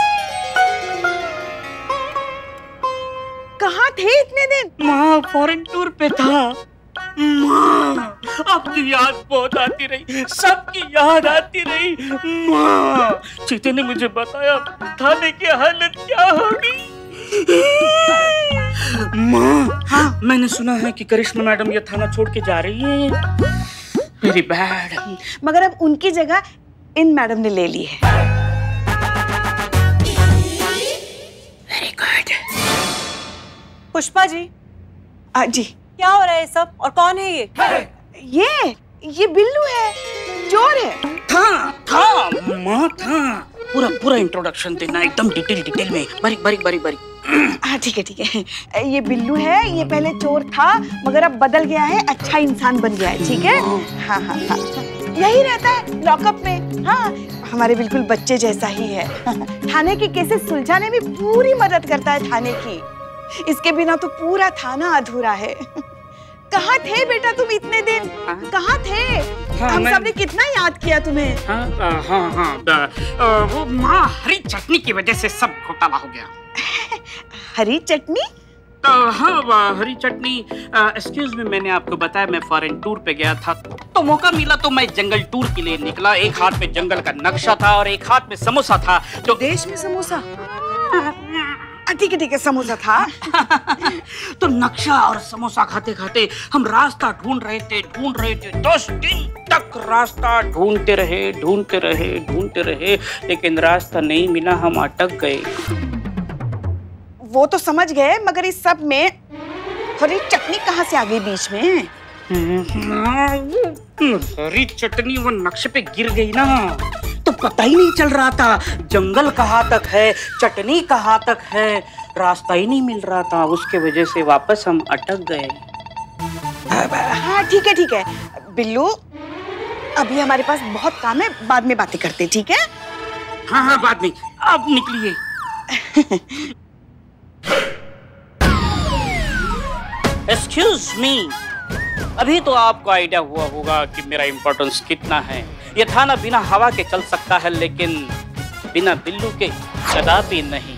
कहाँ थे इतने दिन? माँ फॉरेन टूर पे था। माँ आपकी याद बहुत आती रही, सबकी याद आती रही। माँ चीते ने मुझे बताया थाने की हालत क्या होगी। माँ हाँ मैंने सुना है कि करिश्मा मैडम ये थाना छोड़ के जा रही है। Very bad. मगर अब उनकी जगह इन मैडम ने ले ली है। Very good. पुष्पा जी। जी क्या हो रहा है सब और कौन है ये? ये बिल्लू है, चोर है। था माँ था। पूरा इंट्रोडक्शन देना एकदम डिटेल में, बारीक। हाँ ठीक है। ये बिल्लू है, ये पहले चोर था मगर अब बदल गया है, अच्छा इंसान बन गया है। ठीक है। हाँ यही रहता है लॉकअप में। हाँ हमारे बिल्कुल बच्चे जैसा ही है। थाने की केसेस सुलझाने में पूरी मदद करता है थाने की। इसके बिना तो पूरा थाना अधूरा है। कहाँ थे बेटा तुम इतने दिन? कहाँ थे? हम सबने कितना याद किया तुम्हें। वो माँ हरी चटनी की वजह से सब घोटाला हो गया। हरी चटनी? हाँ हरी चटनी। एक्सक्यूज मी, मैंने आपको बताया मैं फॉरेन टूर पे गया था, तो मौका मिला तो मैं जंगल टूर के लिए निकला। एक हाथ में जंगल का नक्शा था और एक हाथ में समोसा था। तो देश में समोसा? ठीक है समोसा था। तो नक्शा और समोसा खाते खाते हम रास्ता ढूंढ रहे थे। 10 दिन तक रास्ता ढूंढते रहे, लेकिन रास्ता नहीं मिला, हम अटक गए। वो तो समझ गए, मगर इस सब में हरी चटनी कहाँ से आ गई बीच में? हरी चटनी वो नक्शे पे गिर गई ना, तो पता ही नहीं चल रहा था जंगल कहाँ तक है, चटनी कहाँ तक है, रास्ता ही नहीं मिल रहा था। उसके वजह से वापस हम अटक गए। हाँ ठीक है बिल्लू, अभी हमारे पास बहुत काम है, बाद में बातें करते। ठीक है? हाँ बाद में। अब निकलिए। एक्सक्यूज मी, अभी तो आपको आइडिया हुआ होगा कि मेरा इंपॉर्टेंस कितना है। ये थाना बिना हवा के चल सकता है, लेकिन बिना बिल्लू के कदापि नहीं।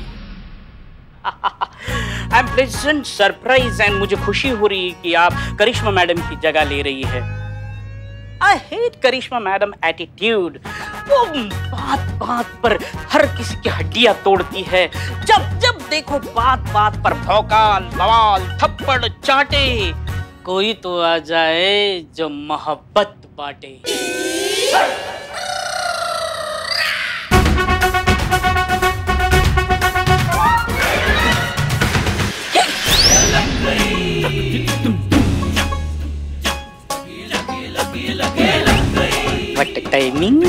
I am pleasant surprise and मुझे खुशी हो रही है कि आप करिश्मा मैडम की जगह ले रही है। I hate Karishma madam attitude. वो बात पर हर किसी की हड्डियां तोड़ती है। जब देखो बात पर भौकाल, बवाल, थप्पड़ चाटे। कोई तो आ जाए जो मोहब्बत बांटे। What timing?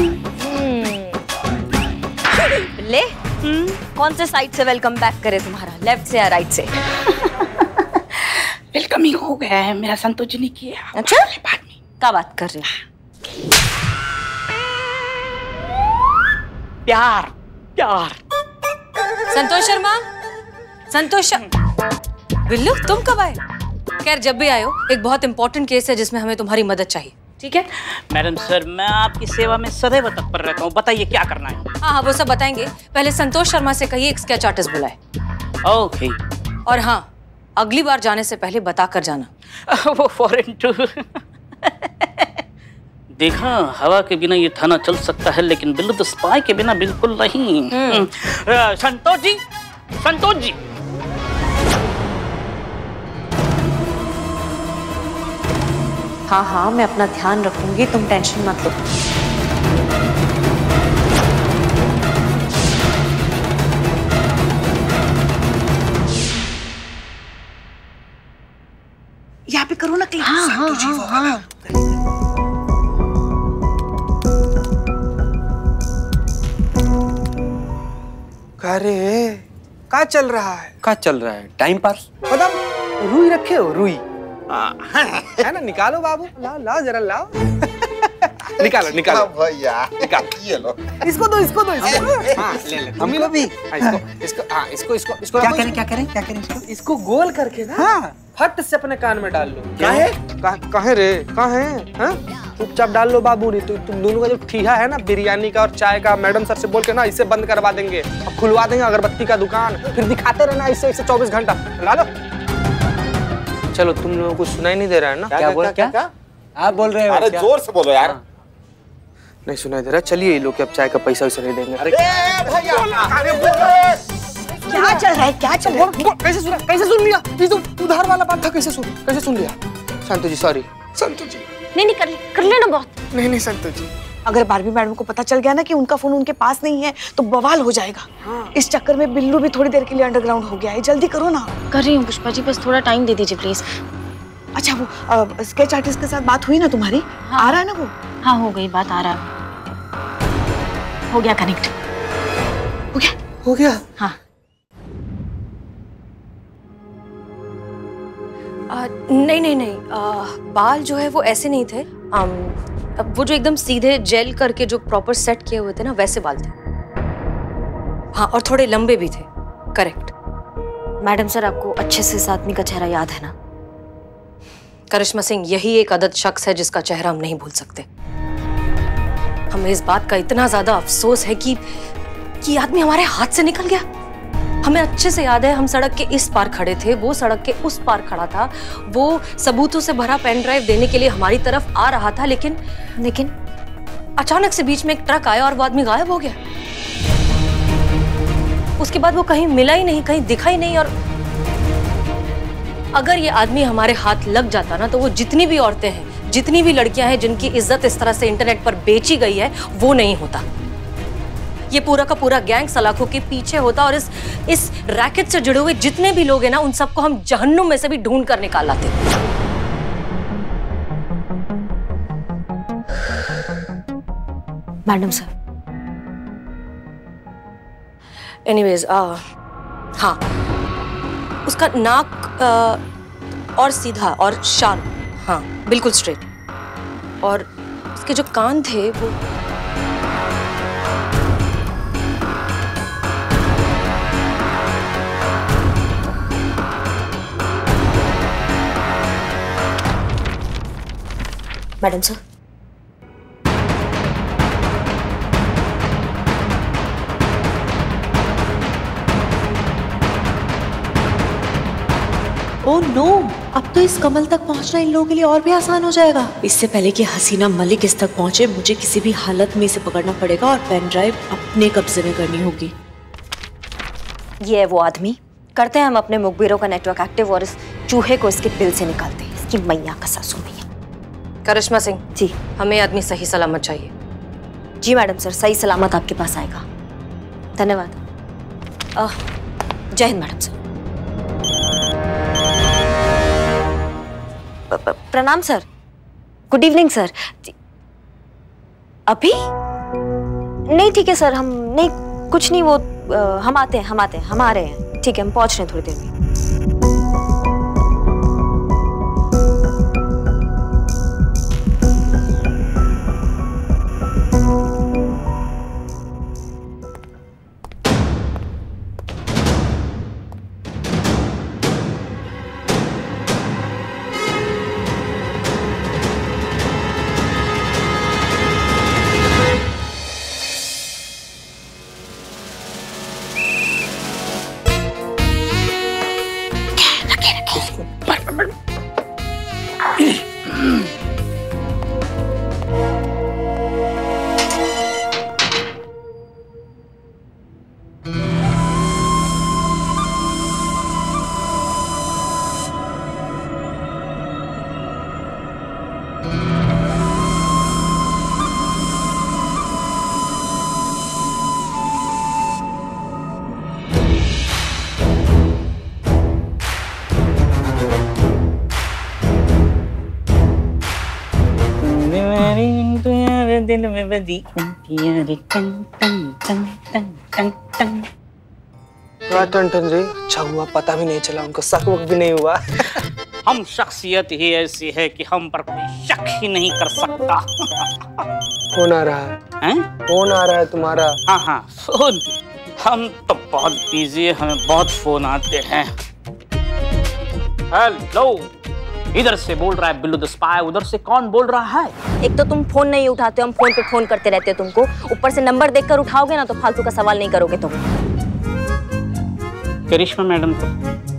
ले कौन से साइड से वेलकम बैक करे तुम्हारा, लेफ्ट से या राइट से? वेलकमिंग हो गया है मेरा, संतोष जी ने किया। अच्छा बाद में क्या बात कर रहे हो? प्यार। संतोष बिल्लू तुम कब आए? खैर जब भी आए हो, एक बहुत इंपॉर्टेंट केस है जिसमें हमें तुम्हारी मदद चाहिए। ठीक है मैडम सर, मैं आपकी सेवा में सदैव तत्पर रहता हूँ। बताइए क्या करना है? हाँ वो सब बताएंगे। पहले संतोष शर्मा से कहिए एक स्केच आर्टिस्ट बुलाए। ओके। और हाँ, अगली बार जाने से पहले बता कर जाना। वो फॉरेन टूर। देखा, हवा के बिना ये थाना चल सकता है, लेकिन बिल्लू द स्पाई के बिना बिल्कुल नहीं। संतोष जी हाँ हाँ, मैं अपना ध्यान रखूंगी, तुम टेंशन मत लो। यहाँ पे करो ना क्लिक। हाँ हाँ हाँ हाँ। अरे क्या चल रहा है? क्या चल रहा है? Time pass. मतलब रुई रखे हो? रुई है ना? निकालो बाबू, लाओ लाओ जरा लाओ। निकालो निकालो भैया, निकाल। ये लो। इसको दो इसको दो इसको। हाँ ले ले। हमको भी। इसको इसको इसको क्या करें क्या करें क्या करें? इसको गोल करके ना हाँ। फट से अपने कान में डाल लो। क्या है? कहे रे कहे? चुपचाप डाल लो बाबू, नहीं तो तुम दोनों का जो ठीहा है ना बिरयानी का और चाय का, मैडम सर से बोल के ना इसे बंद करवा देंगे। अब खुलवा देंगे अगरबत्ती का दुकान, फिर दिखाते रहना इसे 24 घंटा। डालो। चलो तुम लोगों को सुनाई नहीं दे रहा है ना? क्या बोल क्या? आप बोल रहे हो? अरे जोर से बोलो यार। नहीं सुनाई दे रहा। चलिए ये लोग अब चाय का पैसा वैसा नहीं देंगे। अरे भैया, क्या चल रहा है? क्या चल रहा है? कैसे सुन लिया? ये तो उधार वाला बात था। कैसे सुन लिया? संतोष जी सॉरी। संतोष जी नहीं कर लेना बहुत। नहीं संतोष जी, अगर बारबी मैडम को पता चल गया ना कि उनका फोन उनके पास नहीं है तो बवाल हो जाएगा। हाँ। इस चक्कर में बिल्लू भी थोड़ी देर के लिए अंडरग्राउंड हो गया है। जल्दी करो ना। कर रही हूँ पुष्पा जी, बस थोड़ा टाइम दे दीजिए प्लीज। अच्छा वो स्केच आर्टिस्ट के साथ बात हुई ना तुम्हारी? हाँ। आ रहा है ना वो? हाँ हो गई बात, आ रहा हो गया कनेक्ट। हो गया। हाँ नहीं बाल जो है वो ऐसे नहीं थे। अब वो जो एकदम सीधे जेल करके जो प्रॉपर सेट किए हुए थे ना, वैसे बाल थे। हाँ, और थोड़े लंबे भी थे। करेक्ट। मैडम सर, आपको अच्छे से इस आदमी का चेहरा याद है ना? करिश्मा सिंह यही एक अदद शख्स है जिसका चेहरा हम नहीं भूल सकते। हमें इस बात का इतना ज्यादा अफसोस है कि आदमी हमारे हाथ से निकल गया। हमें अच्छे से याद है, हम सड़क के इस पार खड़े थे, वो सड़क के उस पार खड़ा था, वो सबूतों से भरा पेन ड्राइव देने के लिए हमारी तरफ आ रहा था, लेकिन अचानक से बीच में एक ट्रक आया और वो आदमी गायब हो गया। उसके बाद वो कहीं मिला ही नहीं, कहीं दिखा ही नहीं। और अगर ये आदमी हमारे हाथ लग जाता ना, तो वो जितनी भी औरतें हैं, जितनी भी लड़कियां हैं जिनकी इज्जत इस तरह से इंटरनेट पर बेची गई है, वो नहीं होता। ये पूरा का पूरा गैंग सलाखों के पीछे होता और इस रैकेट से जुड़े हुए जितने भी लोग हैं ना, उन सबको हम जहन्नुम में से भी ढूंढ कर निकाल लाते। Madam sir. एनीवेज, हाँ, उसका नाक और सीधा और शार्प, हाँ बिल्कुल स्ट्रेट। और उसके जो कान थे वो मैडम सर। ओह नो, अब तो इस कमल तक पहुंचना इन लोगों के लिए और भी आसान हो जाएगा। इससे पहले कि हसीना मलिक इस तक पहुंचे, मुझे किसी भी हालत में इसे पकड़ना पड़ेगा और पेन ड्राइव अपने कब्जे में करनी होगी। ये है वो आदमी। करते हैं हम अपने मुखबिरों का नेटवर्क एक्टिव और इस चूहे को इसके बिल से निकालते हैं। इसकी मैया का सासू मैया। करिश्मा सिंह जी, हमें आदमी सही सलामत चाहिए। जी मैडम सर, सही सलामत आपके पास आएगा। धन्यवाद। जय हिंद मैडम सर। प्रणाम सर। Good evening sir. अभी नहीं, ठीक है सर। हम नहीं, कुछ नहीं, वो हम आते हैं, हम आ रहे हैं। ठीक है, हम पहुंच रहे हैं थोड़ी देर में। दिल में बदी टन रे, अच्छा हुआ पता भी नहीं चला, उनको शक वक भी नहीं हुआ। हम शख्सियत ही ऐसी है कि हम पर कोई शक ही नहीं कर सकता। कौन आ रहा है? कौन आ रहा है तुम्हारा? हाँ हाँ फोन। हम तो बहुत बिजी है, हमें बहुत फोन आते हैं। हेलो, इधर से बोल रहा है बिल्लू द स्पाई, उधर से कौन बोल रहा है? एक तो तुम फोन नहीं उठाते हो, हम फोन पे फोन करते रहते हैं तुमको, ऊपर से नंबर देखकर उठाओगे ना तो फालतू का सवाल नहीं करोगे तुम। करिश्मा मैडम को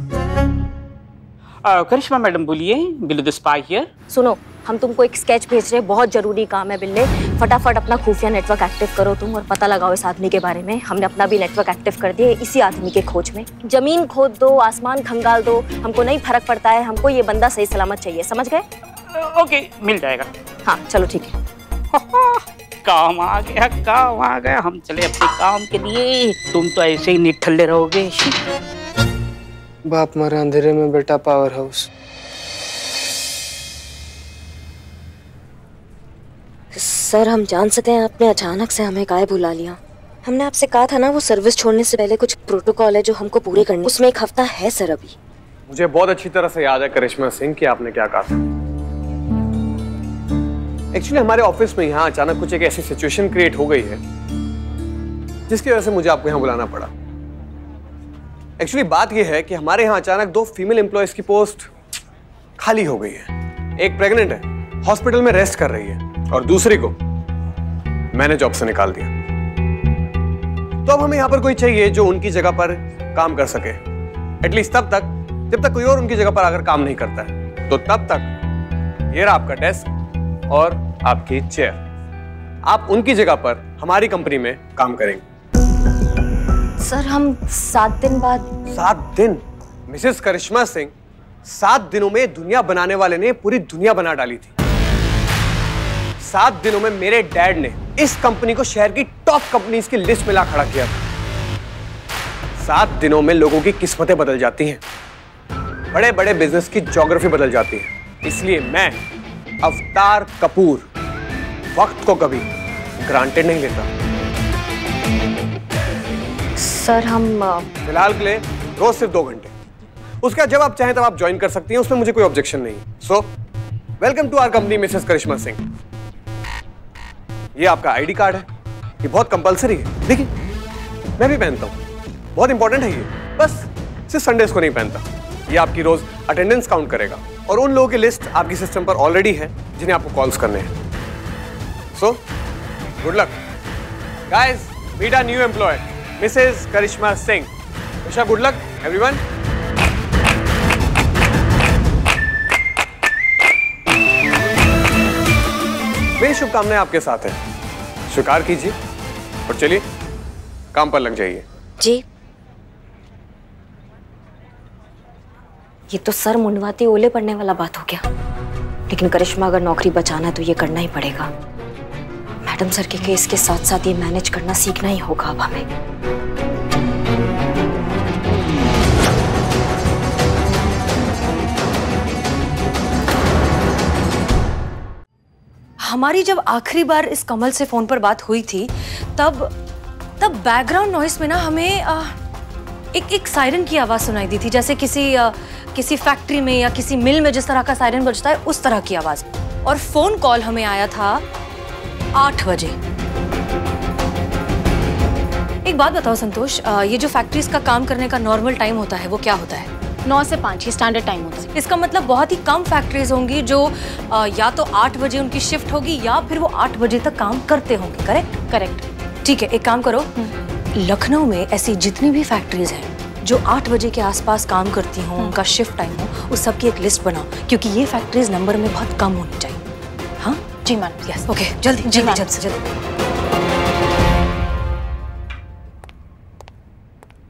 करिश्मा मैडम बोलिए, बिल्लू द स्पाई हियर। सुनो, हम तुमको एक स्केच भेज रहे हैं, बहुत जरूरी काम है बिल्ले। फटाफट अपना खुफिया नेटवर्क एक्टिव करो तुम और पता लगाओ इस आदमी के बारे में। हमने अपना भी नेटवर्क एक्टिव कर दिया इसी आदमी के खोज में। जमीन खोद दो, आसमान खंगाल दो, हमको नहीं फर्क पड़ता है, हमको ये बंदा सही सलामत चाहिए, समझ गए? ओके, मिल जाएगा। हाँ चलो ठीक है। काम आ गया, काम आ गया, हम चले अपने काम के लिए। तुम तो ऐसे ही निठल्ले रहोगे। बाप मरा अंधेरे में, बेटा पावर हाउस। सर, हम जान सकते हैं आपने अचानक से हमें काहे बुला लिया? हमने आपसे कहा था ना वो सर्विस छोड़ने से पहले कुछ प्रोटोकॉल है जो हमको पूरे करने, उसमें एक हफ्ता है सर अभी। मुझे बहुत अच्छी तरह से याद है करिश्मा सिंह कि आपने क्या कहा था। एक्चुअली हमारे ऑफिस में यहाँ अचानक कुछ एक ऐसी सिचुएशन क्रिएट हो गई है जिसकी वजह से मुझे आपको यहाँ बुलाना पड़ा। एक्चुअली बात यह है कि हमारे यहाँ अचानक 2 फीमेल एम्प्लॉयज की पोस्ट खाली हो गई है। एक प्रेग्नेंट है, हॉस्पिटल में रेस्ट कर रही है, और दूसरी को मैंने जॉब से निकाल दिया। तो अब हमें यहाँ पर कोई चाहिए जो उनकी जगह पर काम कर सके, एटलीस्ट तब तक जब तक कोई और उनकी जगह पर आकर काम नहीं करता है। तो तब तक ये रहा आपका डेस्क और आपकी चेयर, आप उनकी जगह पर हमारी कंपनी में काम करेंगे। सर, हम 7 दिन बाद। 7 दिन? मिसेस करिश्मा सिंह, 7 दिनों में दुनिया बनाने वाले ने पूरी दुनिया बना डाली थी। 7 दिनों में मेरे डैड ने इस कंपनी को शहर की टॉप कंपनीज की लिस्ट में ला खड़ा किया था। 7 दिनों में लोगों की किस्मतें बदल जाती हैं, बड़े बड़े बिजनेस की ज्योग्राफी बदल जाती है। इसलिए मैं अवतार कपूर वक्त को कभी ग्रांटेड नहीं लेता। सर, हम फिलहाल के लिए रोज सिर्फ 2 घंटे, उसका जब आप चाहें तब आप ज्वाइन कर सकती हैं, उसमें मुझे कोई ऑब्जेक्शन नहीं। So welcome to our company Mrs Karishma Singh. ये आपका आईडी कार्ड है, ये बहुत कंपलसरी है। देखिए, मैं भी पहनता हूँ, बहुत इंपॉर्टेंट है ये, बस सिर्फ संडेज को नहीं पहनता। ये आपकी रोज अटेंडेंस काउंट करेगा, और उन लोगों की लिस्ट आपकी सिस्टम पर ऑलरेडी है जिन्हें आपको कॉल्स करने हैं। So good luck guys, meet a new employee Mrs Karishma Singh. Wish good luck everyone. मेरी शुभकामनाएं आपके साथ हैं, स्वीकार कीजिए और चलिए काम पर लग जाइए। जी, ये तो सर मुंडवाती ओले पड़ने वाला बात हो गया, लेकिन करिश्मा अगर नौकरी बचाना है तो ये करना ही पड़ेगा। मैडम सर के केस के साथ साथ ये मैनेज करना सीखना ही होगा अब हमें। हमारी जब आखिरी बार इस कमल से फोन पर बात हुई थी तब बैकग्राउंड नॉइस में ना हमें एक सायरन की आवाज सुनाई दी थी, जैसे किसी फैक्ट्री में या किसी मिल में जिस तरह का सायरन बजता है उस तरह की आवाज। और फोन कॉल हमें आया था 8 बजे। एक बात बताओ संतोष, ये जो फैक्ट्रीज का काम करने का नॉर्मल टाइम होता है वो क्या होता है? 9 से 5 ही स्टैंडर्ड टाइम होता है। इसका मतलब बहुत ही कम फैक्ट्रीज होंगी जो या तो 8 बजे उनकी शिफ्ट होगी या फिर वो 8 बजे तक काम करते होंगे। करेक्ट? करेक्ट। ठीक है, एक काम करो, लखनऊ में ऐसी जितनी भी फैक्ट्रीज हैं जो 8 बजे के आसपास काम करती हों, उनका शिफ्ट टाइम हो, उस सब की एक लिस्ट बनाओ, क्योंकि ये फैक्ट्रीज नंबर में बहुत कम होनी चाहिए। हाँ जी मैम। यस, ओके, जल्दी जल्दी जल्द से जल्द।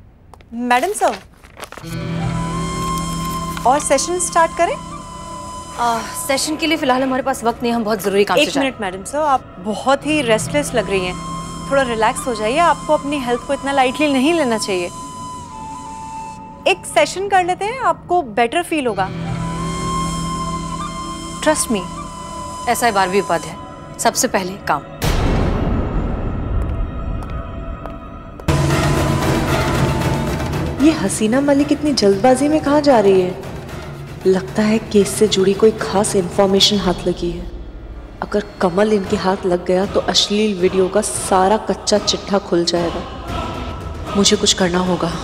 मैडम सर, और सेशन स्टार्ट करें? सेशन के लिए फिलहाल हमारे पास वक्त नहीं, हम बहुत जरूरी काम से एक मिनट मैडम सर, आप बहुत ही रेस्टलेस लग रही हैं, थोड़ा रिलैक्स हो जाइए। आपको अपनी हेल्थ को इतना लाइटली नहीं लेना चाहिए। एक सेशन कर लेते हैं, आपको बेटर फील होगा। ट्रस्ट मी, ऐसा 12वीं पद है, सबसे पहले काम। ये हसीना मलिक इतनी जल्दबाजी में कहाँ जा रही है? लगता है केस से जुड़ी कोई खास इंफॉर्मेशन हाथ लगी है। अगर कमल इनके हाथ लग गया तो अश्लील वीडियो का सारा कच्चा चिट्ठा खुल जाएगा। मुझे कुछ करना होगा।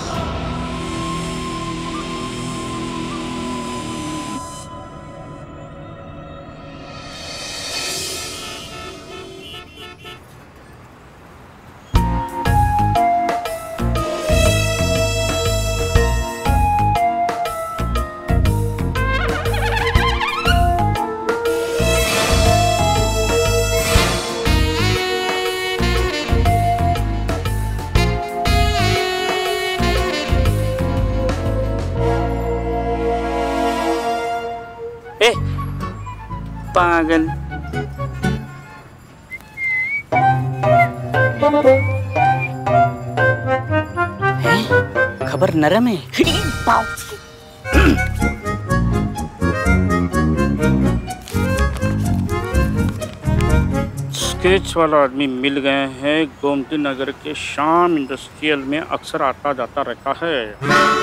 पागल। खबर नरम है। स्केच वाला आदमी मिल गए हैं। गोमती नगर के शाम इंडस्ट्रियल में अक्सर आता जाता रहता है।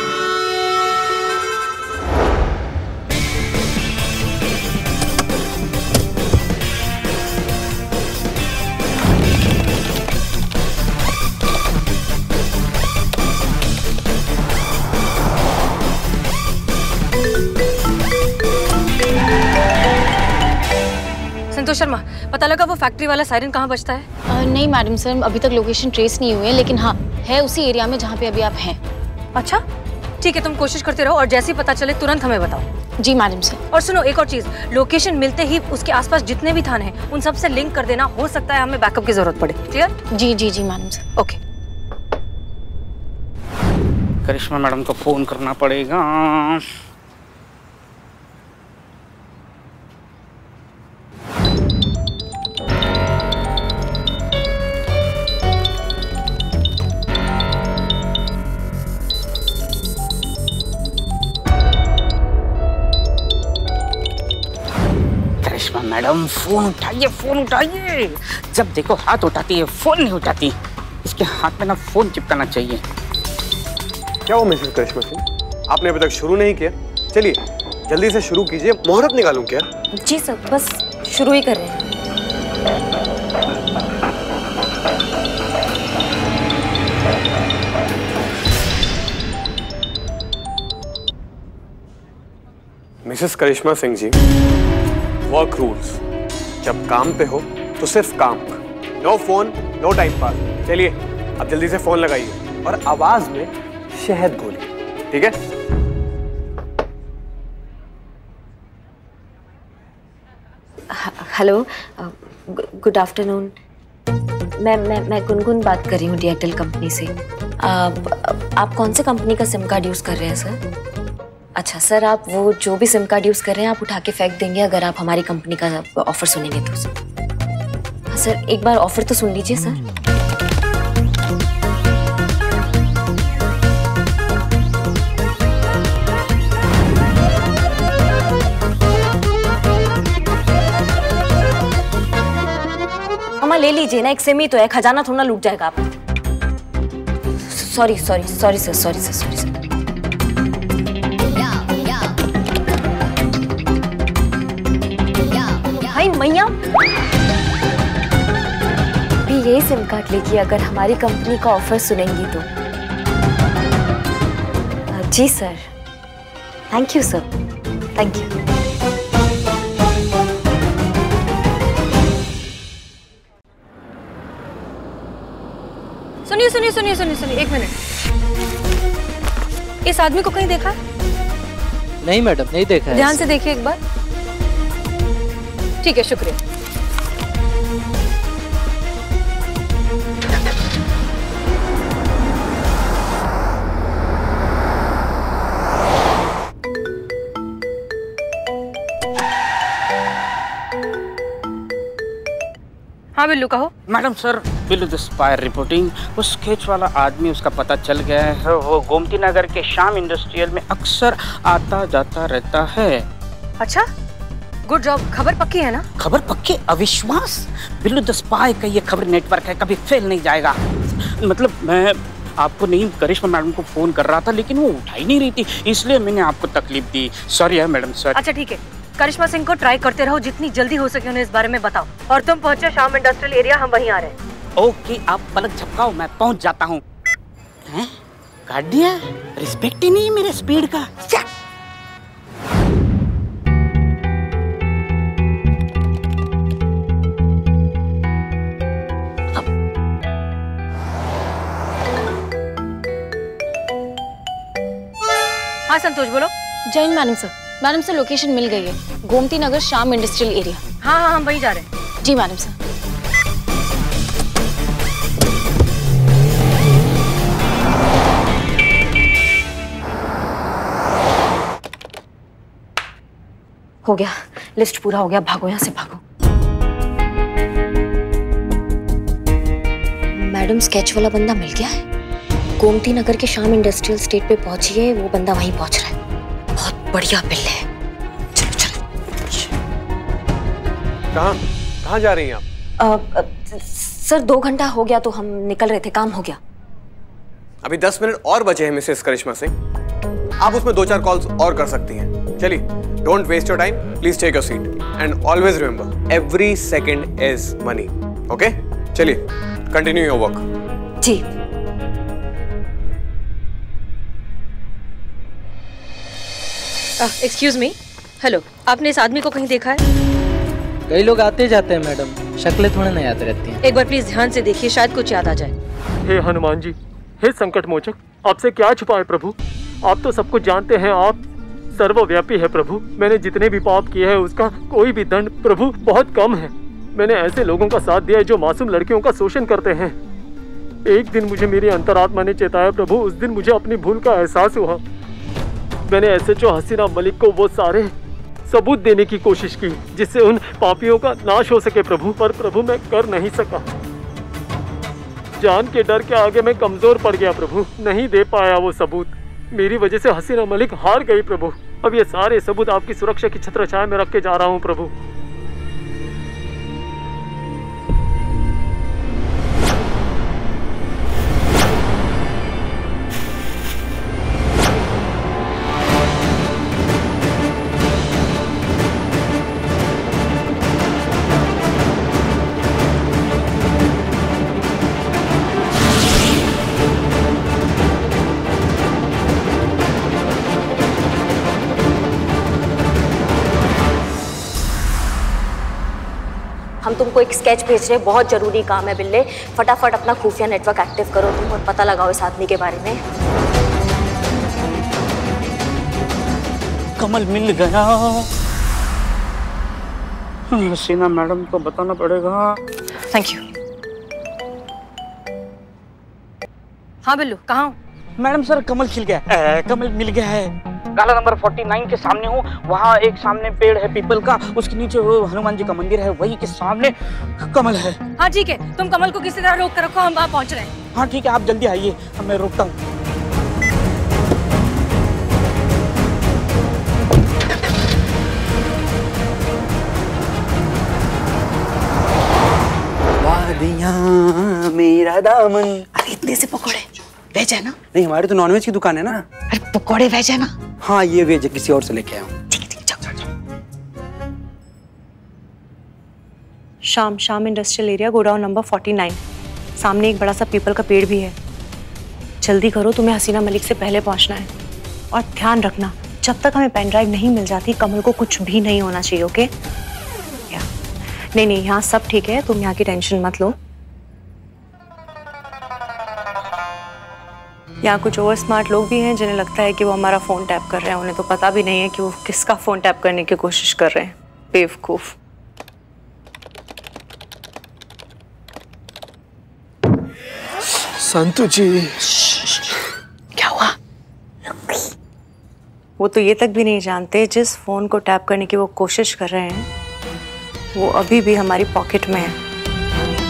संतोष शर्मा, पता लगा वो फैक्ट्री वाला सायरन कहाँ बजता है? नहीं मैडम सर, अभी तक लोकेशन ट्रेस नहीं हुई है, लेकिन हाँ है उसी एरिया में जहाँ पे अभी आप हैं। अच्छा ठीक है, तुम कोशिश करते रहो और जैसे ही पता चले तुरंत हमें बताओ। जी मैडम सर। और सुनो, एक और चीज, लोकेशन मिलते ही उसके आसपास जितने भी थाने हैं उन सब से लिंक कर देना। हो सकता है हमें बैकअप की जरूरत पड़े। क्लियर? जी जी जी madam sir. Okay. Karishma madam को फोन करना पड़ेगा। मैडम फोन उठाइए, फोन उठाइए। जब देखो हाथ उठाती है, फोन नहीं उठाती। इसके हाथ में ना फोन चिपकाना चाहिए। क्या हो मिसेस करिश्मा सिंह, आपने अभी तक शुरू नहीं किया? चलिए जल्दी से शुरू कीजिए। मुहूर्त निकालूं क्या? जी सर, बस शुरू ही कर रहे हैं। Mrs Karishma Singh ji, work rules, जब काम पे हो तो सिर्फ काम, no phone no time pass. चलिए अब जल्दी से फोन लगाइए और आवाज में शहद घोलिए, ठीक है? Hello, good afternoon. मैं गुनगुन बात कर रही हूँ एयरटेल कंपनी से। आप कौन से कंपनी का सिम कार्ड यूज़ कर रहे हैं सर? अच्छा सर, आप वो जो भी सिम कार्ड यूज़ कर रहे हैं आप उठा के फेंक देंगे अगर आप हमारी कंपनी का ऑफ़र सुनेंगे तो सर। सर एक बार ऑफ़र तो सुन लीजिए सर। अम्मा ले लीजिए ना, एक सिम ही तो है, खजाना थोड़ा लूट जाएगा आप। Sorry sorry sorry sir, sorry sir, sorry sir. मैया भी यही सिम कार्ड लेगी अगर हमारी कंपनी का ऑफर सुनेंगी तो। जी sir, thank you sir, thank you. सुनिए सुनिए सुनिए सुनिए सुनिए, एक मिनट। इस आदमी को कहीं देखा? नहीं मैडम, नहीं देखा है। ध्यान से देखिए एक बार। ठीक है, शुक्रिया। हाँ बिल्लू कहो। Madam sir, Billu the spy reporting. वो स्केच वाला आदमी, उसका पता चल गया है। वो गोमती नगर के शाम इंडस्ट्रियल में अक्सर आता जाता रहता है। अच्छा, गुड जॉब। खबर पक्की है ना? खबर पक्की? अविश्वास? बिल्लू द स्पाई का ये खबर नेटवर्क है, कभी फेल नहीं जाएगा। मतलब मैं आपको नहीं, करिश्मा मैडम को फोन कर रहा था लेकिन वो उठा ही नहीं रही थी, इसलिए मैंने आपको तकलीफ दी। सॉरी है मैडम, सॉरी। अच्छा ठीक है, करिश्मा सिंह को ट्राई करते रहो, जितनी जल्दी हो सके उन्हें इस बारे में बताओ। और तुम पहुंचो शाम इंडस्ट्रियल एरिया, हम वहीं आ रहे हैं। ओके, आप पलक झपकाओ, मैं पहुंच जाता हूँ। काट दिया, रिस्पेक्ट ही नहीं मेरे स्पीड का। हाँ संतोष बोलो। जय Hind madam sir. Madam sir location मिल गई है, गोमती नगर शाम इंडस्ट्रियल एरिया। हाँ हाँ, हम वहीं जा रहे हैं। जी मैडम सर। हो गया, लिस्ट पूरा हो गया, भागो यहाँ से भागो। मैडम स्केच वाला बंदा मिल गया है, गोमती नगर के शाम इंडस्ट्रियल स्टेट पे पहुंची है, वो बंदा वहीं पहुंच रहा है। बहुत बढ़िया बिल है। चलो चलो। कहाँ जा रही हैं आप? सर 2 घंटा हो गया तो हम निकल रहे थे, काम हो गया। अभी 10 मिनट और बचे हैं मिसेस करिश्मा सिंह, आप उसमें 2-4 कॉल्स और कर सकती हैं। चलिए, don't waste your time, please take your seat and always remember, every second is money. Okay, चलिए कंटिन्यू योर वर्क। जी। एक्सक्यूज मी, हेलो, आपने इस आदमी को कहीं देखा है? कई लोग आते जाते हैं मैडम, शक्लें थोड़े नहीं याद रहती हैं। एक बार प्लीज ध्यान से देखिए, शायद कुछ याद आ जाए। हे हनुमान जी, हे संकट मोचक, आपसे क्या छुपाए प्रभु, आप तो सब कुछ जानते हैं, आप सर्वव्यापी है प्रभु। मैंने जितने भी पाप किए हैं उसका कोई भी दंड प्रभु बहुत कम है। मैंने ऐसे लोगों का साथ दिया है जो मासूम लड़कियों का शोषण करते हैं। एक दिन मुझे मेरी अंतरात्मा ने चेताया प्रभु, उस दिन मुझे अपनी भूल का एहसास हुआ। मैंने S.H.O हसीना मलिक को वो सारे सबूत देने की कोशिश की जिससे उन पापियों का नाश हो सके प्रभु, पर प्रभु मैं कर नहीं सका। जान के डर के आगे मैं कमजोर पड़ गया प्रभु, नहीं दे पाया वो सबूत। मेरी वजह से हसीना मलिक हार गई प्रभु। अब ये सारे सबूत आपकी सुरक्षा की छत्रछाया में रख के जा रहा हूँ प्रभु। हम तुमको एक स्केच भेज रहे हैं, बहुत जरूरी काम है बिल्ले। फटाफट अपना खुफिया नेटवर्क एक्टिव करो तुम और पता लगाओ इस आदमी के बारे में। कमल मिल गया। हसीना मैडम को बताना पड़ेगा। Thank you. हाँ बिल्लू, कहाँ हो? मैडम सर कमल खिल गया, कमल मिल गया है। गाला नंबर 49 के सामने हूँ, वहाँ एक सामने पेड़ है पीपल का, उसके नीचे वो हनुमान जी का मंदिर है, वही के सामने कमल है। हाँ ठीक है, तुम कमल को किसी तरह रोक कर रखो, हम वहाँ पहुँच रहे हैं। हाँ ठीक है, आप जल्दी आइए, मैं रोकता हूँ। वादियाँ मेरा दामन। अरे इतने से पकौड़े वेज है ना? नहीं, हमारी तो नॉनवेज की दुकान है ना। अरे पकौड़े वेज है ना? हाँ ये वेज है, किसी और से लेके आया हूँ। ठीक है, चल। शाम इंडस्ट्रियल एरिया, गोडाउन नंबर 49। सामने एक बड़ा सा पीपल का पेड़ भी है। जल्दी करो, तुम्हें हसीना मलिक से पहले पहुंचना है। और ध्यान रखना, जब तक हमें पेन ड्राइव नहीं मिल जाती कमल को कुछ भी नहीं होना चाहिए। ओके? नहीं, यहाँ सब ठीक है, तुम यहाँ की टेंशन मत लो। यहाँ कुछ ओवर स्मार्ट लोग भी हैं जिन्हें लगता है कि वो हमारा फोन टैप कर रहे हैं, उन्हें तो पता भी नहीं है कि वो किसका फोन टैप करने की कोशिश कर रहे हैं। बेवकूफ। संतु जी, क्या हुआ? वो तो ये तक भी नहीं जानते जिस फोन को टैप करने की वो कोशिश कर रहे हैं वो अभी भी हमारी पॉकेट में है।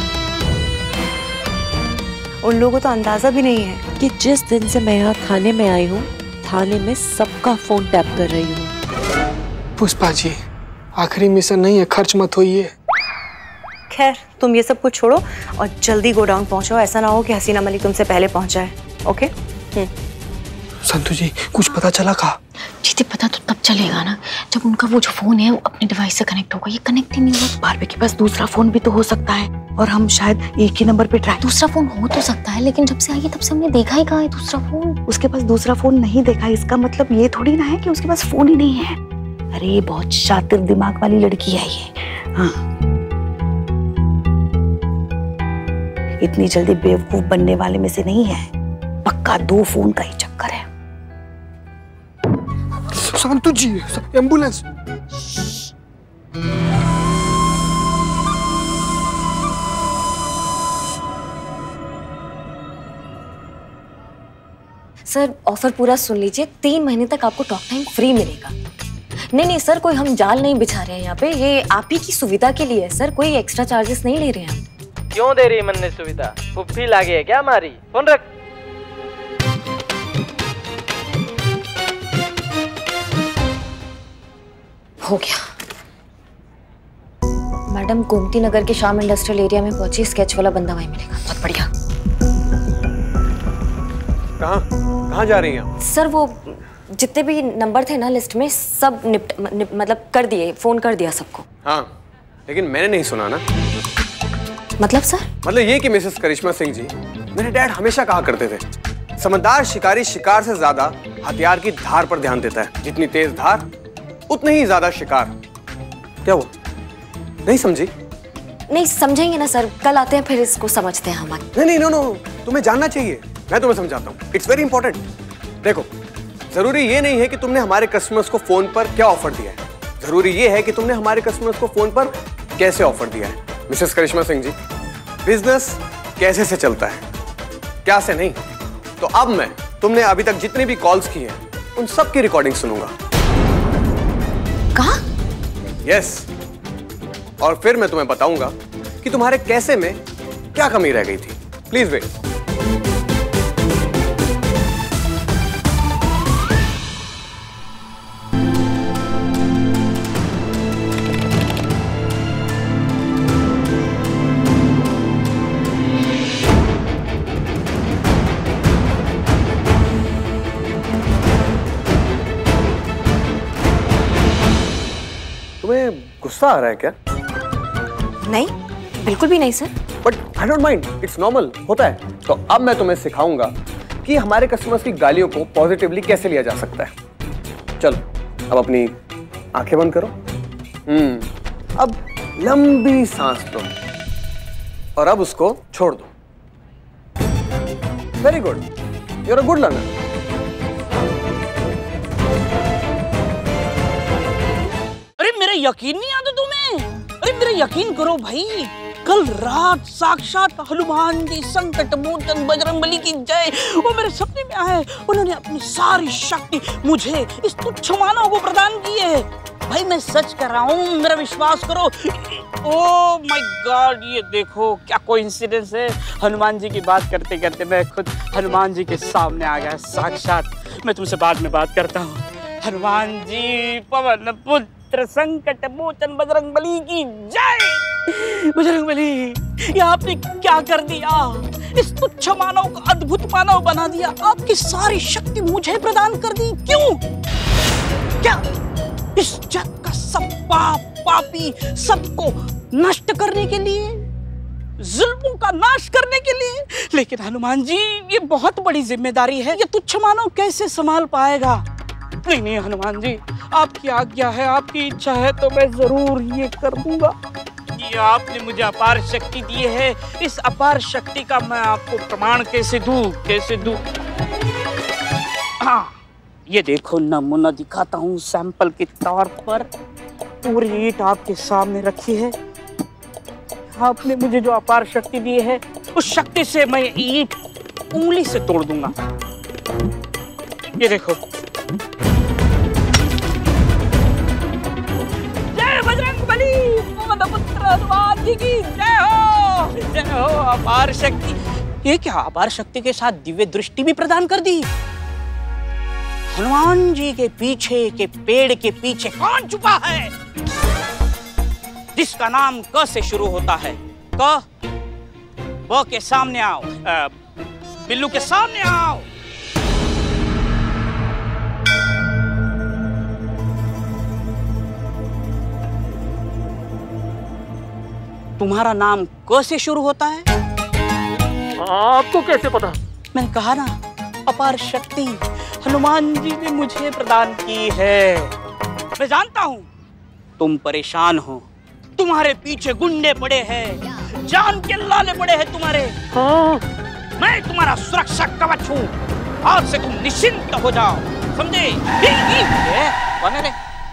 उन लोगों को तो अंदाजा भी नहीं है कि जिस दिन से मैं यहाँ थाने में आई हूँ, थाने में सबका फोन टैप कर रही हूँ। पुष्पा जी, आखिरी मिशन नहीं है, खर्च मत होइए। खैर तुम ये सब कुछ छोड़ो और जल्दी गोडाउन पहुंचो, ऐसा ना हो कि हसीना मलिक तुमसे पहले पहुंचा है। ओके? संतु जी, कुछ पता चला का? चीते पता तो तब चलेगा ना जब उनका वो जो फोन है वो अपने डिवाइस से कनेक्ट होगा। ये कनेक्ट ही नहीं हुआ। बारबे के पास दूसरा फोन भी तो हो सकता है और हम शायद एक ही नंबर पे ट्राई। दूसरा फोन हो तो सकता है, लेकिन जब से आई है तब से हमने देखा ही कहाँ है दूसरा फोन। उसके पास दूसरा फोन नहीं देखा, इसका मतलब ये थोड़ी ना है कि उसके पास फोन ही नहीं है। अरे बहुत शातिर दिमाग वाली लड़की है ये। हाँ, इतनी जल्दी बेवकूफ बनने वाले में से नहीं है। पक्का 2 फोन का ही चक्कर है। संतु जी, एम्बुलेंस। सर ऑफर पूरा सुन लीजिए, 3 महीने तक आपको टॉक टाइम फ्री मिलेगा। नहीं सर, कोई हम जाल नहीं बिछा रहे हैं यहाँ पे, ये आप ही की सुविधा के लिए है सर, कोई एक्स्ट्रा चार्जेस नहीं ले रहे हैं हम। क्यों दे रही मन ने सुविधा? पुप्पी लागे है क्या हमारी? फोन रख। हो गया। मैडम गोमती नगर के शाम इंडस्ट्रियल एरिया में पहुंची, स्केच वाला बंदा वहीं मिलेगा। बहुत बढ़िया। कहाँ जा रही हैं? सर वो जितने भी नंबर थे ना लिस्ट में सब मतलब कर दिए, फोन कर दिया सबको। हाँ, लेकिन मैंने नहीं सुना ना। मतलब सर? मतलब ये कि मिसेस करिश्मा सिंह जी, मेरे डैड हमेशा कहा करते थे, समझदार शिकारी शिकार से ज्यादा हथियार की धार पर ध्यान देता है। जितनी तेज धार उतने ही ज्यादा शिकार। क्या हुआ? नहीं समझी? नहीं समझेंगे ना सर, कल आते हैं फिर इसको समझते हैं हम। नहीं, नो, तुम्हें जानना चाहिए, मैं तुम्हें समझाता हूँ। It's very important. देखो, जरूरी ये नहीं है कि तुमने हमारे कस्टमर्स को फोन पर क्या ऑफर दिया है, जरूरी ये है कि तुमने हमारे कस्टमर्स को फोन पर कैसे ऑफर दिया है। मिसेस करिश्मा सिंह जी, बिजनेस कैसे से चलता है, क्या से नहीं। तो अब मैं तुमने अभी तक जितनी भी कॉल्स की हैं उन सब की रिकॉर्डिंग सुनूंगा। कहा? यस, और फिर मैं तुम्हें बताऊंगा कि तुम्हारे कैसे में क्या कमी रह गई थी। Please wait. तुम्हें गुस्सा आ रहा है क्या? नहीं, बिल्कुल भी नहीं sir. But I don't mind, it's normal, होता है। तो अब मैं तुम्हें सिखाऊंगा कि हमारे कस्टमर्स की गालियों को पॉजिटिवली कैसे लिया जा सकता है। चलो, अब अपनी आंखें बंद करो। अब लंबी सांस लो और अब उसको छोड़ दो। Very good, you are a good learner. यकीन नहीं आता तुम्हें? अरे मेरा यकीन करो भाई, कल रात साक्षात हनुमान जी संकट मोचन बजरंगबली की जय वो मेरे सपने में आए। उन्होंने अपनी सारी शक्ति मुझे इस तुच्छ मानव को प्रदान की है। भाई मैं सच कर रहा हूँ, मेरा विश्वास करो। ओह माय गॉड, ये देखो क्या कोइंसिडेंस है। हनुमान जी की बात करते करते मैं खुद हनुमान जी के सामने आ गया साक्षात। मैं तुमसे बाद में बात करता हूँ। हनुमान जी पवन पुत्र संकट मोचन बजरंगबली की जय। बजरंगबली, ये आपने क्या कर दिया? इस तुच्छ मानव को अद्भुत मानव बना दिया। आपकी सारी शक्ति मुझे प्रदान कर दी। क्यों? क्या इस जग का सब पाप पापी सबको नष्ट करने के लिए, जुल्मों का नाश करने के लिए? लेकिन हनुमान जी, ये बहुत बड़ी जिम्मेदारी है, ये तुच्छ मानव कैसे संभाल पाएगा? नहीं नहीं हनुमान जी, आपकी आज्ञा है, आपकी इच्छा है तो मैं जरूर ये कर दूंगा। ये आपने मुझे अपार शक्ति दी है, इस अपार शक्ति का मैं आपको प्रमाण कैसे दूं? हाँ, ये देखो नमूना दिखाता हूँ सैंपल के तौर पर। पूरी ईंट आपके सामने रखी है। आपने मुझे जो अपार शक्ति दी है, उस शक्ति से मैं ईंट उंगली से तोड़ दूंगा। ये देखो। जय बजरंगबली, पवन पुत्र हनुमान जी की जय हो, जय हो। अपार शक्ति, ये क्या अपार शक्ति के साथ दिव्य दृष्टि भी प्रदान कर दी? हनुमान जी के पीछे के पेड़ के पीछे कौन छुपा है? जिसका नाम क से शुरू होता है। क, ब के सामने आओ, बिल्लू के सामने आओ। तुम्हारा नाम क से शुरू होता है? आपको कैसे पता? मैंने कहा ना, अपार शक्ति हनुमान जी ने मुझे प्रदान की है। मैं जानता हूँ तुम परेशान हो, तुम्हारे पीछे गुंडे पड़े हैं, जान के लाले पड़े हैं तुम्हारे। हाँ। मैं तुम्हारा सुरक्षा कवच हूँ, आज से तुम निश्चिंत हो जाओ, समझे? कौन है रे?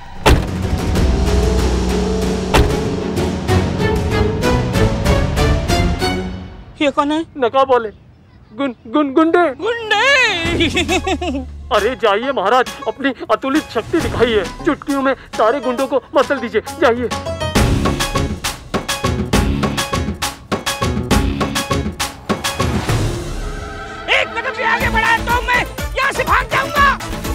ये कौन है? नकाब वाले गुंडे। अरे जाइए महाराज, अपनी अतुलित शक्ति दिखाइए, चुटकियों में सारे गुंडों को मसल दीजिए, जाइए। एक कदम भी आगे बढ़ाया तो मैं यहाँ से भाग जाऊंगा।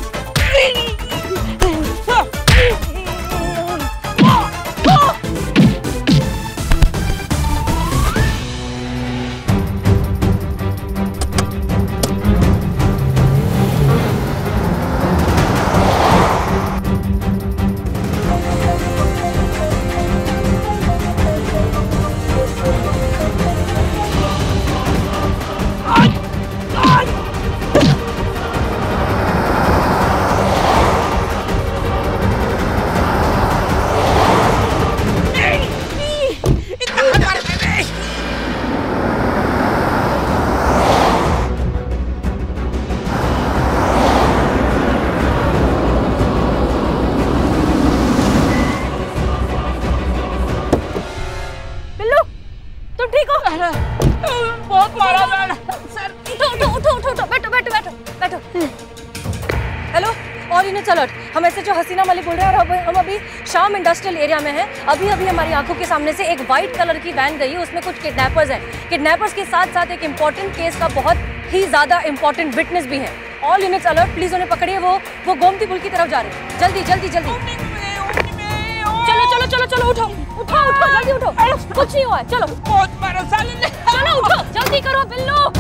हम S.H.O हसीना मलिक बोल रहे हैं और हम अभी शाम इंडस्ट्रियल एरिया में हैं। अभी हमारी आंखों के सामने से एक वाइट कलर की वैन गई है, उसमें कुछ किडनैपर्स हैं। किडनैपर्स के साथ साथ एक इम्पोर्टेंट केस का बहुत ही ज्यादा इम्पोर्टेंट विटनेस भी है। ऑल यूनिट्स अलर्ट, प्लीज उन्हें पकड़िए। वो गोमती पुल की तरफ जा रहे हैं। जल्दी जल्दी जल्दी चलो चलो चलो चलो, उठो उठो उठो, जल्दी उठो, कुछ नहीं हुआ है, चलो चलो उठो, जल्दी करो बिल्लू।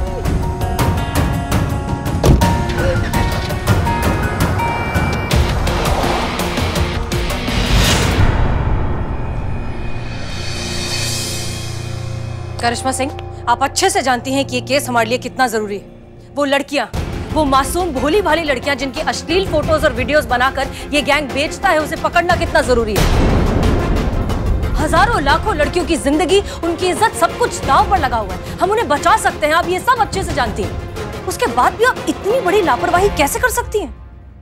करिश्मा सिंह, आप अच्छे से जानती हैं कि ये केस हमारे लिए कितना जरूरी है। वो लड़कियां, वो मासूम भोली भाली लड़कियां जिनकी अश्लील फोटोज और वीडियोस बनाकर ये गैंग बेचता है, उसे पकड़ना कितना जरूरी है। हजारों लाखों लड़कियों की जिंदगी, उनकी इज्जत, सब कुछ दांव पर लगा हुआ है। हम उन्हें बचा सकते हैं, आप ये सब अच्छे से जानती हैं। उसके बाद भी आप इतनी बड़ी लापरवाही कैसे कर सकती हैं?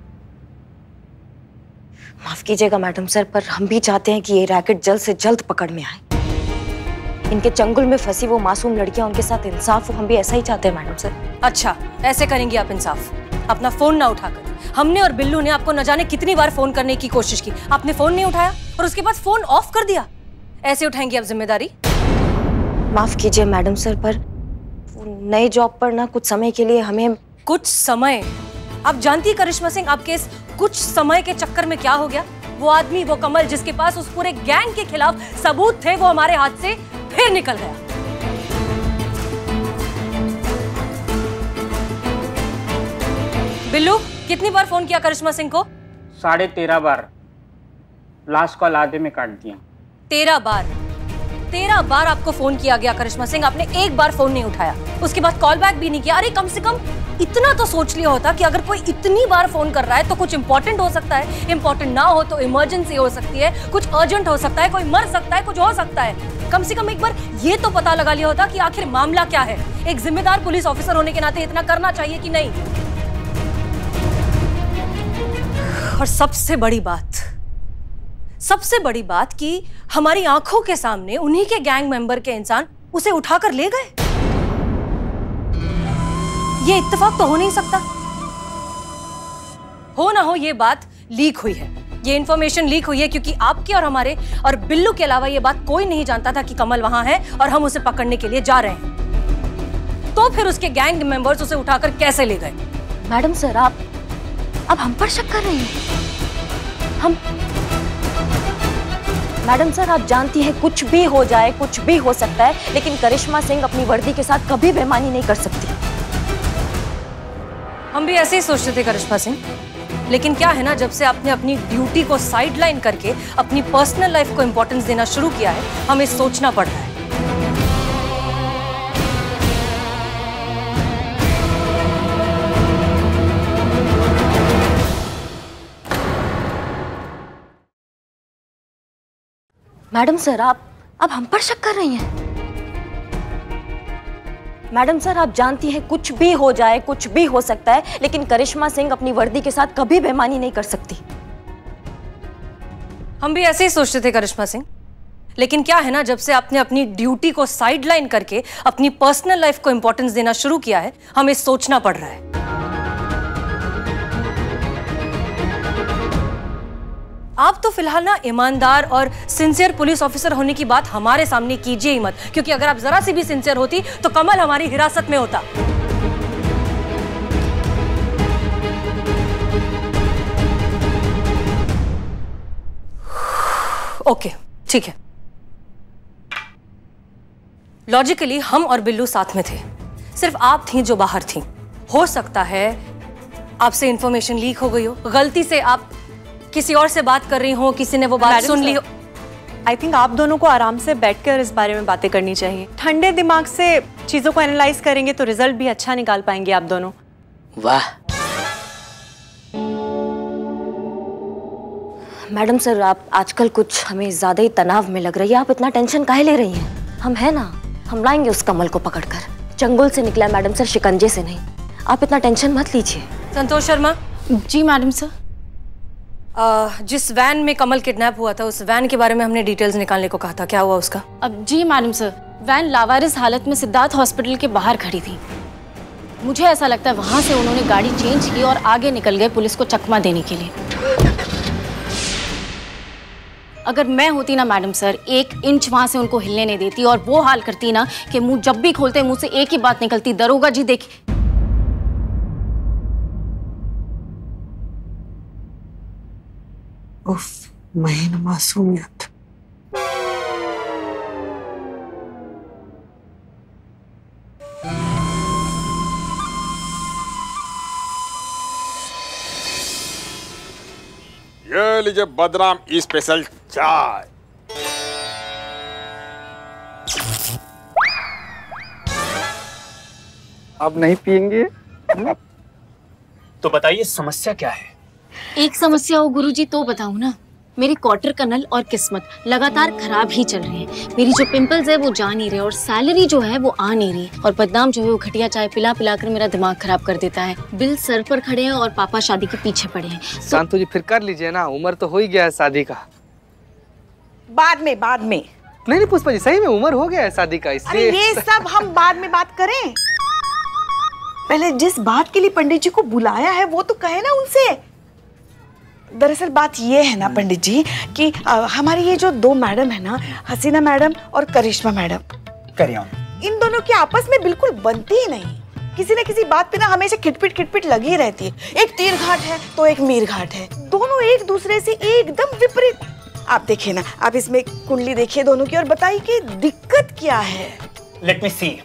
माफ कीजिएगा मैडम सर, पर हम भी चाहते हैं कि ये रैकेट जल्द से जल्द पकड़ में आए। इनके चंगुल में फंसी वो मासूम लड़कियां, उनके साथ इंसाफ हो, हम भी ऐसा ही चाहते हैं मैडम सर। अच्छा, ऐसे करेंगी आप इंसाफ? अपना फोन ना उठाकर। हमने और बिल्लू ने आपको न जाने कितनी बार फोन करने की कोशिश की, आपने फोन नहीं उठाया और उसके बाद फोन ऑफ कर दिया। ऐसे उठाएंगी आप जिम्मेदारी? माफ कीजिए मैडम सर, पर नए जॉब पर ना कुछ समय के लिए हमें। कुछ समय? आप जानती है करिश्मा सिंह, आपके इस कुछ समय के चक्कर में क्या हो गया? वो आदमी, वो कमल जिसके पास उस पूरे गैंग के खिलाफ सबूत थे, वो हमारे हाथ से फिर निकल गया। बिल्लू, कितनी बार फोन किया करिश्मा सिंह को? 13.5 बार। लास्ट कॉल आधे में काट दिया। 13 बार? 13 बार आपको फोन किया गया करिश्मा सिंह, आपने एक बार फोन नहीं उठाया, उसके बाद कॉल बैक भी नहीं किया। अरे कम से कम इतना तो सोच लिया होता कि अगर कोई इतनी बार फोन कर रहा है तो कुछ इंपॉर्टेंट हो सकता है, इंपॉर्टेंट ना हो तो इमरजेंसी हो सकती है, कुछ अर्जेंट हो सकता है, कोई मर सकता है, कुछ हो सकता है। कम से कम एक बार ये तो पता लगा लिया होता कि आखिर मामला क्या है। एक जिम्मेदार पुलिस ऑफिसर होने के नाते इतना करना चाहिए कि नहीं? और सबसे बड़ी बात कि हमारी आंखों के सामने उन्हीं के गैंग मेंबर के इंसान उसे उठाकर ले गए। ये इत्तेफाक तो हो नहीं सकता। हो ना हो, ये बात लीक हुई है, ये इन्फॉर्मेशन लीक हुई है, क्योंकि आपके और हमारे और बिल्लू के अलावा ये बात कोई नहीं जानता था कि कमल वहां है और हम उसे पकड़ने के लिए जा रहे हैं। तो फिर उसके गैंग मेंबर्स उसे उठाकर कैसे ले गए? मैडम सर, आप अब हम पर शक कर रही हैं? हम मैडम सर, आप जानती हैं कुछ भी हो जाए, कुछ भी हो सकता है, लेकिन करिश्मा सिंह अपनी वर्दी के साथ कभी बेईमानी नहीं कर सकती। हम भी ऐसे ही सोचते थे करिश्मा सिंह, लेकिन क्या है ना, जब से आपने अपनी ड्यूटी को साइडलाइन करके अपनी पर्सनल लाइफ को इंपॉर्टेंस देना शुरू किया है, हमें सोचना पड़ रहा है। मैडम सर, आप अब हम पर शक कर रही हैं? मैडम सर, आप जानती हैं कुछ भी हो जाए, कुछ भी हो सकता है, लेकिन करिश्मा सिंह अपनी वर्दी के साथ कभी बेईमानी नहीं कर सकती। हम भी ऐसे ही सोचते थे करिश्मा सिंह, लेकिन क्या है ना, जब से आपने अपनी ड्यूटी को साइडलाइन करके अपनी पर्सनल लाइफ को इंपॉर्टेंस देना शुरू किया है, हमें सोचना पड़ रहा है। आप तो फिलहाल ना ईमानदार और सिंसियर पुलिस ऑफिसर होने की बात हमारे सामने कीजिए ही मत, क्योंकि अगर आप जरा सी भी सिंसियर होती तो कमल हमारी हिरासत में होता। ओके, ठीक है। लॉजिकली हम और बिल्लू साथ में थे, सिर्फ आप थी जो बाहर थी। हो सकता है आपसे इंफॉर्मेशन लीक हो गई हो, गलती से आप किसी और से बात कर रही हो, किसी ने वो बात सुन ली हो। आई थिंक आप दोनों को आराम से बैठकर इस बारे में बातें करनी चाहिए। ठंडे दिमाग से चीजों को एनालाइज करेंगे तो रिजल्ट भी अच्छा निकाल पाएंगे आप दोनों। वाह। मैडम सर, आप आजकल कुछ हमें ज्यादा ही तनाव में लग रही है। आप इतना टेंशन काहे ले रही हैं? हम है ना, हम लाएंगे उस कमल को पकड़कर। चंगुल से निकला मैडम सर, शिकंजे से नहीं। आप इतना टेंशन मत लीजिए। संतोष शर्मा। जी मैडम सर। जिस वैन में कमल किडनैप हुआ था, उस वैन के बारे में हमने डिटेल्स निकालने को कहा था, क्या हुआ उसका? अब जी मैडम सर, वैन लावारिस हालत में सिद्धार्थ हॉस्पिटल के बाहर खड़ी थी। मुझे ऐसा लगता है वहां से उन्होंने गाड़ी चेंज की और आगे निकल गए पुलिस को चकमा देने के लिए। अगर मैं होती ना मैडम सर, 1 इंच वहां से उनको हिलने नहीं देती और वो हाल करती ना कि मुंह जब भी खोलते मुंह से एक ही बात निकलती, दरोगा जी देखिए। उफ, महीन मासूमियत। ये लीजिए बदनाम स्पेशल चाय। आप नहीं पियेंगे? तो बताइए समस्या क्या है? एक समस्या हो गुरुजी तो बताऊं ना। मेरी क्वार्टर कनल और किस्मत लगातार खराब ही चल रही है। मेरी जो पिंपल्स है वो जा नहीं रहे और सैलरी जो है वो आ नहीं रही, और बदनाम जो है वो घटिया चाय पिला पिला कर मेरा दिमाग खराब कर देता है। बिल सर पर खड़े हैं और पापा शादी के पीछे पड़े हैं। शांतु जी, फिर कर लीजिए ना, उम्र तो हो ही गया है शादी का। बाद में नहीं पुष्पा जी, सही में उम्र हो गया है शादी का, इसलिए ये सब हम बाद में बात करें। पहले जिस बात के लिए पंडित जी को बुलाया है वो तो कहे ना उनसे। दरअसल बात ये है ना पंडित जी कि हमारी ये जो 2 मैडम है ना, हसीना मैडम और करिश्मा मैडम, इन दोनों की आपस में बिल्कुल बनती ही नहीं। किसी न किसी बात पे ना हमेशा खिटपिट लगी रहती है। एक तीर घाट है तो एक मीर घाट है, दोनों एक दूसरे से एकदम विपरीत। आप देखिए ना, आप इसमें कुंडली देखिए दोनों की और बताइए कि दिक्कत क्या है। Let me see.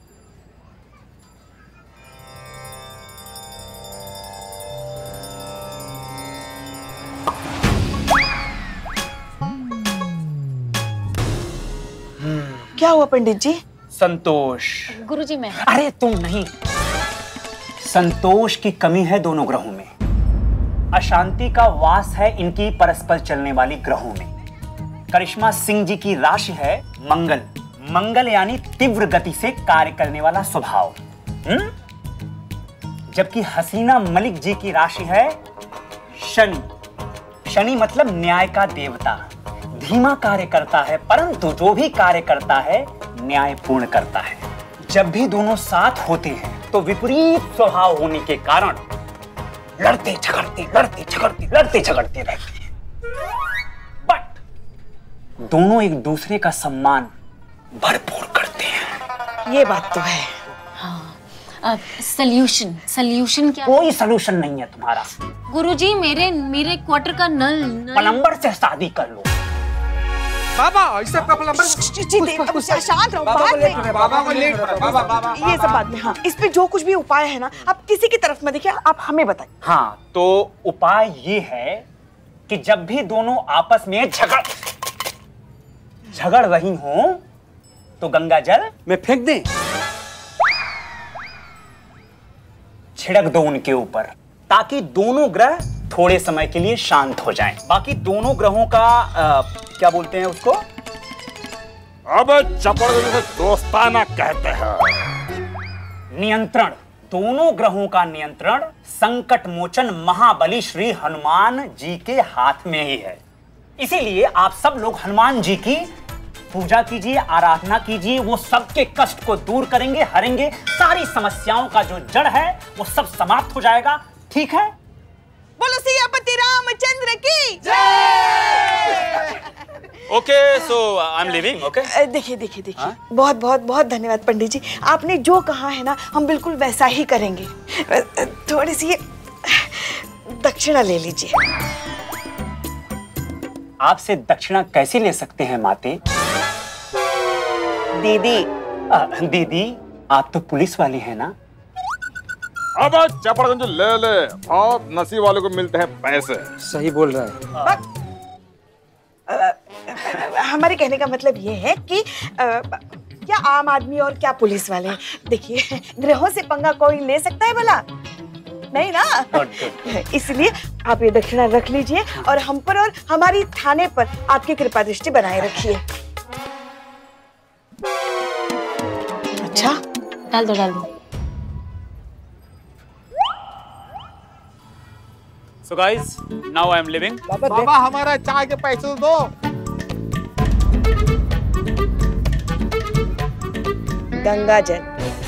क्या हुआ पंडित जी? संतोष। गुरुजी मैं। अरे तुम नहीं, संतोष की कमी है दोनों ग्रहों में। अशांति का वास है इनकी परस्पर चलने वाली ग्रहों में। करिश्मा सिंह जी की राशि है मंगल, मंगल यानी तीव्र गति से कार्य करने वाला स्वभाव। जबकि हसीना मलिक जी की राशि है शनि, शनि मतलब न्याय का देवता। धीमा कार्य करता है परंतु जो भी कार्य करता है न्यायपूर्ण करता है। जब भी दोनों साथ होते हैं तो विपरीत स्वभाव होने के कारण लड़ते झगड़ते रहते हैं। बट दोनों एक दूसरे का सम्मान भरपूर करते हैं। ये बात तो है। हाँ। सल्यूशन क्या? कोई सलूशन नहीं है तुम्हारा। गुरुजी मेरे क्वार्टर का नल प्लम्बर से शादी कर लो। बाबा इससे प्लम्बर शांत रहो, बाबा को लेट बाबा ये सब बात में। हाँ, इस पे जो कुछ भी उपाय है ना, आप किसी की तरफ मत देखिए, आप हमें बताइए। हाँ, तो उपाय ये है कि जब भी दोनों आपस में झगड़ रही हो तो गंगा जल में फेंक दें, छिड़क दो उनके ऊपर, ताकि दोनों ग्रह थोड़े समय के लिए शांत हो जाएं। बाकी दोनों ग्रहों का क्या बोलते हैं उसको? अब चपड़ से दोस्ताना कहते हैं। नियंत्रण, दोनों ग्रहों का नियंत्रण संकट मोचन महाबली श्री हनुमान जी के हाथ में ही है। इसीलिए आप सब लोग हनुमान जी की पूजा कीजिए, आराधना कीजिए, वो सबके कष्ट को दूर करेंगे, हरेंगे। सारी समस्याओं का जो जड़ है वो सब समाप्त हो जाएगा। ठीक है? बोलो सियापति रामचंद्र की okay, so I am living. Okay, देखिए बहुत बहुत बहुत धन्यवाद पंडित जी, आपने जो कहा है ना हम बिल्कुल वैसा ही करेंगे। थोड़ी सी दक्षिणा ले लीजिए। आपसे दक्षिणा कैसे ले सकते हैं माते? दीदी आप तो पुलिस वाली हैं ना? अब चपड़गंज ले ले, बहुत नसीब वालों को मिलते हैं पैसे। सही बोल रहा है। हमारे कहने का मतलब ये है कि क्या आम आदमी और क्या पुलिस वाले, देखिए ग्रहों से पंगा कोई ले सकता है भला? नहीं ना। इसलिए आप ये दक्षिणा रख लीजिए और हम पर और हमारी थाने पर आपकी कृपा दृष्टि बनाए रखिए। अच्छा, डाल दो। So guys, now I am leaving. बाबा हमारा चाय के पैसे दो। गंगा जल।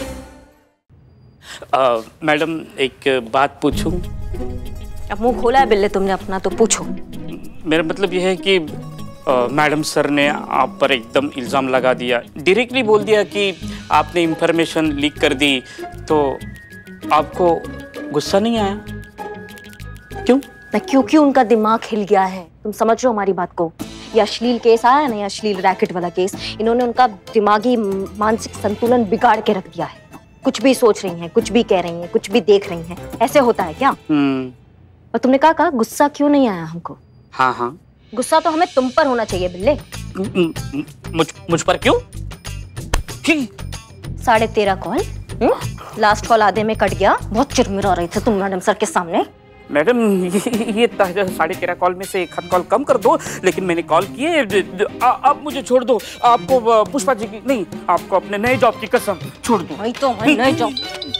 मैडम एक बात पूछूं? अब मुंह खोला है बिल्ले तुमने अपना, तो पूछो। मेरा मतलब यह है कि मैडम सर ने आप पर एकदम इल्जाम लगा दिया, डायरेक्टली बोल दिया कि आपने इंफॉर्मेशन लीक कर दी, तो आपको गुस्सा नहीं आया? क्यों? क्योंकि उनका दिमाग हिल गया है। तुम समझ रहे हो हमारी बात को? ये अश्लील केस आया ना, ये अश्लील रैकेट वाला केस, इन्होंने उनका दिमागी मानसिक संतुलन बिगाड़ के रख दिया है। कुछ भी सोच रही हैं, कुछ भी कह रही हैं, कुछ भी देख रही हैं। ऐसे होता है क्या? और तुमने कहा गुस्सा क्यों नहीं आया हमको? हाँ, गुस्सा तो हमें तुम पर होना चाहिए बिल्ले। मुझ पर क्यों? 13.5 कॉल, लास्ट कॉल आधे में कट गया। बहुत चिरमिरा रहे थे तुम मैडम सर के सामने। मैडम ये 13.5 कॉल में से 1 कॉल कम कर दो, लेकिन मैंने कॉल किए। आप मुझे छोड़ दो। आपको पुष्पा जी की नहीं, आपको अपने नए जॉब की कसम, छोड़ दो। वही तो नए जॉब।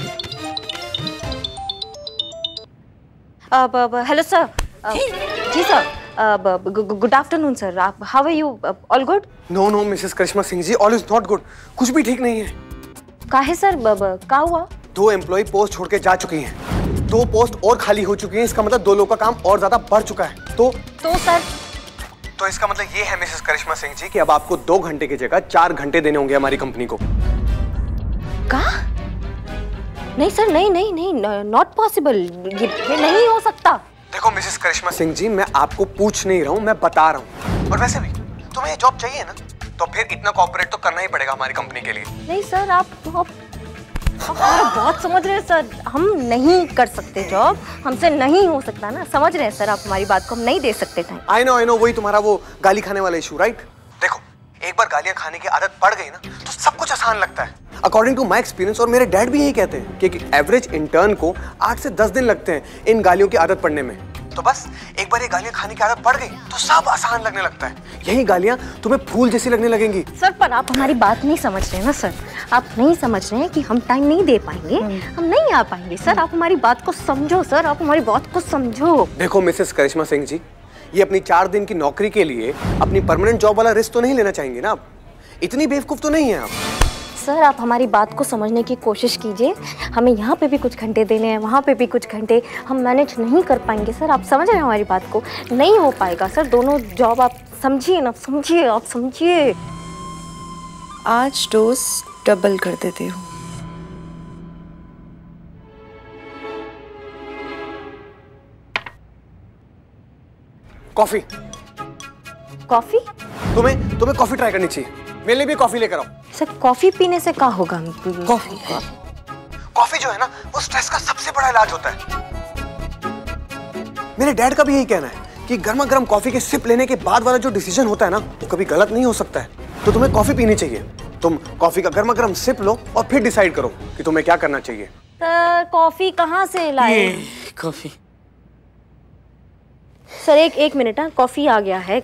Hello sir. जी sir, good afternoon sir. How are you? All good? No Mrs Karishma Singh ji, all is not good. कुछ भी ठीक नहीं है। काहे सर? क्या हुआ? 2 एम्प्लॉय पोस्ट छोड़ के जा चुकी हैं, 2 पोस्ट और खाली हो चुकी हैं। इसका मतलब 2 लोगों का काम और ज्यादा बढ़ चुका है। तो सर, तो इसका मतलब ये है मिसेस करिश्मा सिंह जी कि अब आपको 2 घंटे की जगह 4 घंटे देने होंगे हमारी कंपनी को। क्या? नहीं सर, नहीं, नॉट पॉसिबल। ये नहीं हो सकता। देखो मिसेस करिश्मा सिंह जी, मैं आपको पूछ नहीं रहा हूँ, मैं बता रहा हूँ। और वैसे भी तुम्हें ये जॉब चाहिए ना, तो फिर इतना कोऑपरेट तो करना ही पड़ेगा हमारी कंपनी के लिए। नहीं सर, आप बहुत समझ रहे हैं सर। हम नहीं कर सकते जॉब, हमसे नहीं हो सकता ना। समझ रहे हैं सर आप हमारी बात को, हम नहीं दे सकते टाइम। आई नो, वही तुम्हारा वो गाली खाने वाला इशू, राइट? देखो, एक बार गालियां खाने की आदत पड़ गई ना तो सब कुछ आसान लगता है। अकॉर्डिंग टू माई एक्सपीरियंस, और मेरे डैड भी यही कहते हैं कि एवरेज इंटर्न को 8 से 10 दिन लगते हैं इन गालियों की आदत पड़ने में। तो बस एक बार ये गालियां खाने की आदत पड़ गई तो सब आसान लगने लगता है। यही गालियां तुम्हें फूल जैसी लगने लगेंगी। सर, पर आप हमारी बात नहीं समझ रहे हैं ना सर। आप नहीं समझ रहे हैं कि हम टाइम नहीं दे पाएंगे, हम नहीं आ पाएंगे। सर, आप हमारी बात को समझो। सर, आप हमारी बात को समझो। देखो मिसेस करिश्मा सिंह जी, ये अपनी 4 दिन की नौकरी के लिए अपनी परमानेंट जॉब वाला रिस्क तो नहीं लेना चाहेंगे ना आप? इतनी बेवकूफ तो नहीं है आप। सर, आप हमारी बात को समझने की कोशिश कीजिए। हमें यहाँ पे भी कुछ घंटे देने हैं, वहाँ पे भी कुछ घंटे। हम मैनेज नहीं कर पाएंगे सर। आप समझ रहे हैं हमारी बात को? नहीं हो पाएगा सर। दोनों जॉब आप समझिए ना, समझिए, आप समझिए। आज डोज डबल कर देती हूँ। कॉफी। कॉफी? तुम्हें कॉफी ट्राई करनी चाहिए। मेरे लिए भी कॉफी लेकर आओ। सर कॉफी पीने से क्या होगा? कॉफी जो है ना वो स्ट्रेस का सबसे बड़ा इलाज होता है। मेरे डैड का भी यही कहना है कि गर्मा गर्म कॉफी के सिप लेने के बाद वाला जो डिसीजन होता है ना वो कभी गलत नहीं हो सकता है। तो तुम्हें कॉफी पीनी चाहिए। तुम कॉफी का गर्मा गर्म सिप लो और फिर डिसाइड करो कि तुम्हें क्या करना चाहिए। सर कॉफी कहाँ से लाए? कॉफी। सर एक मिनट, कॉफी आ गया है।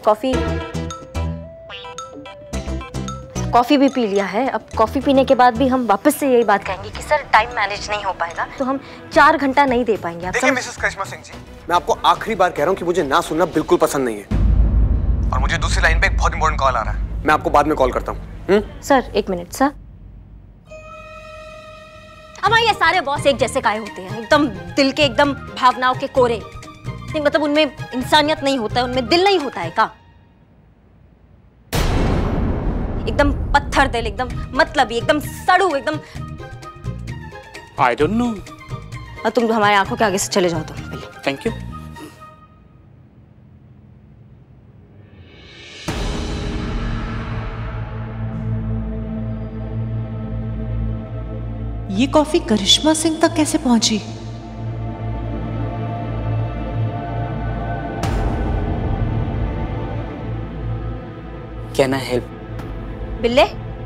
कॉफी भी पी लिया है। अब कॉफी पीने के बाद भी हम वापस से यही बात कहेंगे कि सर टाइम मैनेज नहीं हो पाएगा, तो हम 4 घंटा नहीं दे पाएंगे। देखिए मिसेस करिश्मा सिंह जी, मैं आपको आखिरी बार कह रहा हूँ कि मुझे ना सुनना बिल्कुल पसंद नहीं है। और मुझे दूसरी लाइन पे एक बहुत इंपॉर्टेंट कॉल आ रहा है, मैं आपको बाद में कॉल करता हूँ। Sir 1 minute sir. हमारे ये सारे बॉस एक जैसे काहे होते हैं? एकदम दिल के, एकदम भावनाओं के कोरे। नहीं मतलब उनमें इंसानियत नहीं होता है, उनमें दिल नहीं होता है का? एकदम पत्थर दिल, एकदम मतलबी, एकदम सड़ू, एकदम। I don't know. और तुम हमारे आंखों के आगे से चले जाओ तुम पहले। Thank you. ये कॉफी करिश्मा सिंह तक कैसे पहुंची? Can I help? बिल्ले?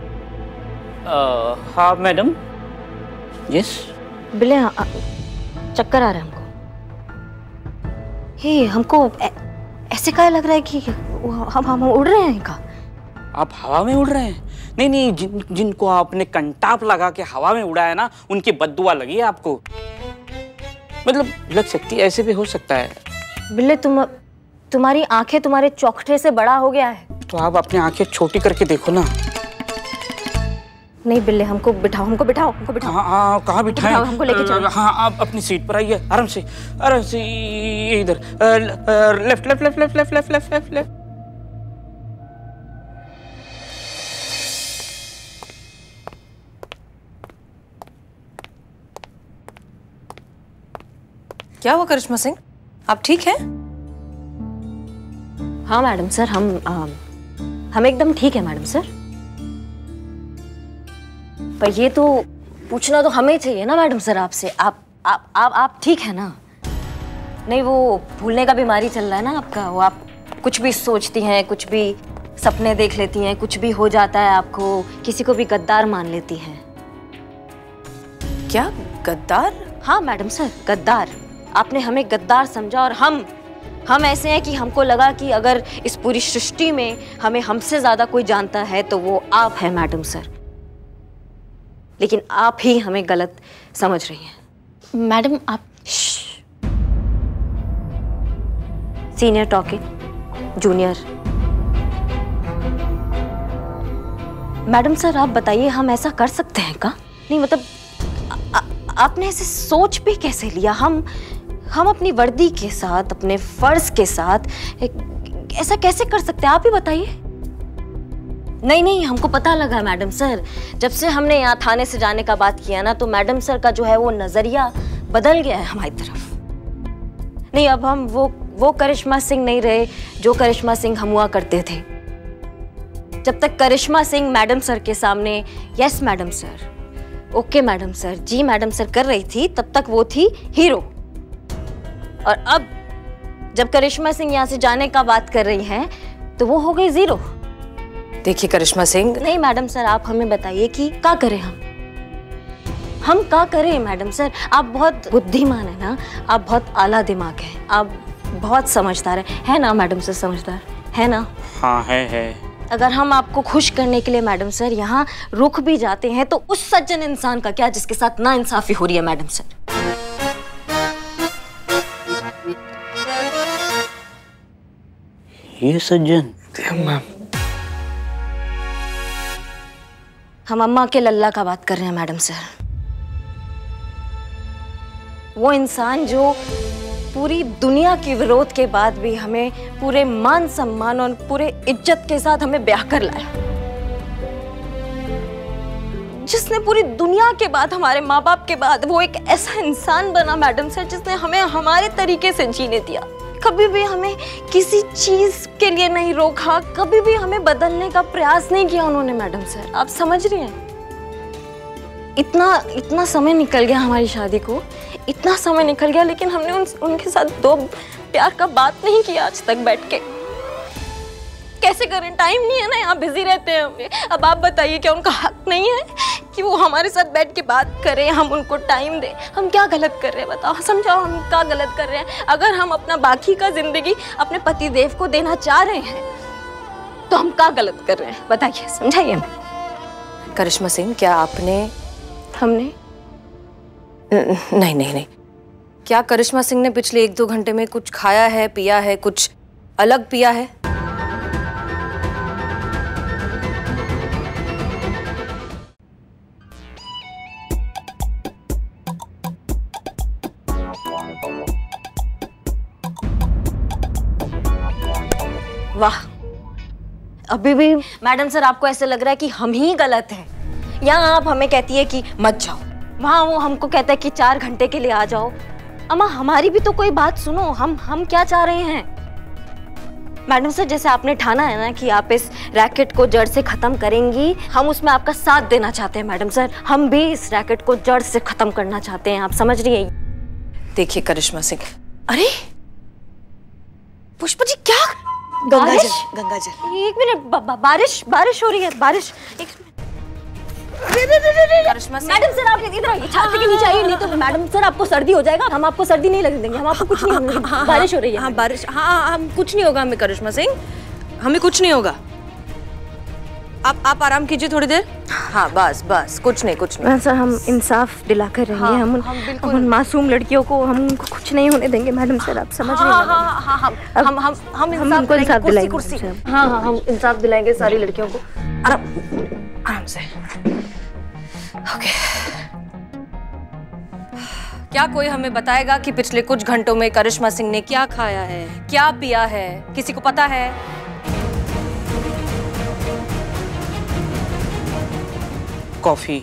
हाँ मैडम। यस बिल्ले, चक्कर आ रहा है हमको। हे हमको ऐसे क्या लग रहा है कि हम उड़ रहे हैं का? आप हवा में उड़ रहे हैं? नहीं, जिनको आपने कंटाप लगा के हवा में उड़ाया ना, उनकी बद्दुआ लगी है आपको। मतलब लग सकती है, ऐसे भी हो सकता है। बिल्ले तुम्हारी आंखें तुम्हारे चौखटे से बड़ा हो गया है। तो आप अपनी आंखें छोटी करके देखो ना। नहीं बिल्ले, हमको बिठाओ, हमको बिठाओ। हाँ, कहाँ बिठाएं? हमको लेके चलो। हाँ, आप अपनी सीट पर आइए, आराम से इधर। Left left left left left left left left left. क्या हुआ करिश्मा सिंह, आप ठीक हैं? हाँ मैडम सर, हम एकदम ठीक है मैडम सर। पर ये तो पूछना तो हमें चाहिए ना मैडम सर आपसे। आप ठीक है ना? नहीं वो भूलने का बीमारी चल रहा है ना आपका। वो आप कुछ भी सोचती हैं, कुछ भी सपने देख लेती हैं, कुछ भी हो जाता है आपको, किसी को भी गद्दार मान लेती हैं। क्या गद्दार? हाँ मैडम सर, गद्दार। आपने हमें गद्दार समझा और हम ऐसे हैं कि हमको लगा कि अगर इस पूरी सृष्टि में हमें हमसे ज्यादा कोई जानता है तो वो आप हैं मैडम सर। लेकिन आप ही हमें गलत समझ रही हैं। मैडम आप senior talking, junior. Madam sir आप बताइए, हम ऐसा कर सकते हैं का? नहीं मतलब आपने ऐसे सोच भी कैसे लिया? हम अपनी वर्दी के साथ, अपने फर्ज के साथ ऐसा कैसे कर सकते हैं? आप ही बताइए। नहीं, हमको पता लगा मैडम सर, जब से हमने यहाँ थाने से जाने का बात किया ना, तो मैडम सर का जो है वो नजरिया बदल गया है हमारी तरफ। नहीं अब हम वो करिश्मा सिंह नहीं रहे जो करिश्मा सिंह हम हुआ करते थे। जब तक करिश्मा सिंह मैडम सर के सामने yes madam sir, okay madam sir, जी मैडम सर कर रही थी, तब तक वो थी हीरो। और अब जब करिश्मा सिंह यहाँ से जाने का बात कर रही हैं तो वो हो गई जीरो। देखिए करिश्मा सिंह। नहीं मैडम सर, आप हमें बताइए कि क्या करें हम क्या करें मैडम सर? आप बहुत बुद्धिमान है ना, आप बहुत आला दिमाग है, आप बहुत समझदार है ना मैडम सर? समझदार है ना? हाँ है। अगर हम आपको खुश करने के लिए मैडम सर यहाँ रुक भी जाते हैं तो उस सज्जन इंसान का क्या जिसके साथ नाइंसाफी हो रही है मैडम सर? ये सज्जन मैम, हम अम्मा के लल्ला का बात कर रहे हैं मैडम सर। वो इंसान जो पूरी दुनिया के विरोध के बाद भी हमें पूरे मान सम्मान और पूरे इज्जत के साथ हमें ब्याह कर लाया, जिसने पूरी दुनिया के बाद, हमारे माँ बाप के बाद वो एक ऐसा इंसान बना मैडम सर जिसने हमें हमारे तरीके से जीने दिया। कभी भी हमें किसी चीज के लिए नहीं रोका, कभी भी हमें बदलने का प्रयास नहीं किया उन्होंने। मैडम सर, आप समझ रही हैं? इतना समय निकल गया हमारी शादी को, इतना समय निकल गया, लेकिन हमने उनके साथ दो प्यार का बात नहीं किया आज तक बैठ के। कैसे करें? टाइम नहीं है ना, यहाँ बिजी रहते हैं हमें। अब आप बताइए, क्या उनका हक नहीं है कि वो हमारे साथ बैठ के बात करें, हम उनको टाइम दें? हम क्या गलत कर रहे हैं बताओ, समझाओ, हम क्या गलत कर रहे हैं? अगर हम अपना बाकी का जिंदगी अपने पति देव को देना चाह रहे हैं तो हम क्या गलत कर रहे हैं? बताइए, समझाइए हमें। करिश्मा सिंह, क्या हमने नहीं, क्या करिश्मा सिंह ने पिछले 1-2 घंटे में कुछ खाया है, पिया है, कुछ अलग पिया है? वाह, अभी भी मैडम सर आपको ऐसे लग रहा है कि हम ही गलत हैं। यहाँ आप हमें कहती है कि मत जाओ, वहाँ वो हमको कहता है कि 4 घंटे के लिए आ जाओ। अम्मा, हमारी भी तो कोई बात सुनो, हम क्या चाह रहे हैं? मैडम सर, जैसे आपने ठाना है ना कि आप इस रैकेट को जड़ से खत्म करेंगी, हम उसमें आपका साथ देना चाहते हैं। मैडम सर, हम भी इस रैकेट को जड़ से खत्म करना चाहते हैं, आप समझ रही हैं? देखिए करिश्मा सिंह, अरे पुष्पा जी, क्या? गंगाजल। एक मिनट, बारिश हो रही है, बारिश। मैडम सर, आप इधर आइए, छाती के नीचे आइए, नहीं तो मैडम सर आपको सर्दी हो जाएगा। हम आपको सर्दी नहीं लगने देंगे, हम आपको कुछ नहीं होने देंगे। बारिश हो रही है। हाँ बारिश, हाँ, हम कुछ नहीं होगा हमें करिश्मा सिंह, हमें कुछ नहीं होगा। आप आराम कीजिए थोड़ी देर। हाँ बस, कुछ नहीं। सर, हम इंसाफ दिलाकर रहेंगे। हाँ, हम उन मासूम लड़कियों को हम उनको कुछ नहीं होने देंगे। मैडम सर, आप समझ रहे हैं? हम इंसाफ दिलाएंगे। कुर्सी। हाँ, हम इंसाफ दिलाएंगे सारी लड़कियों को। आराम से। ओके। क्या कोई हमें बताएगा कि पिछले कुछ घंटों में करिश्मा सिंह ने क्या खाया है, क्या पिया है? किसी को पता है? कॉफी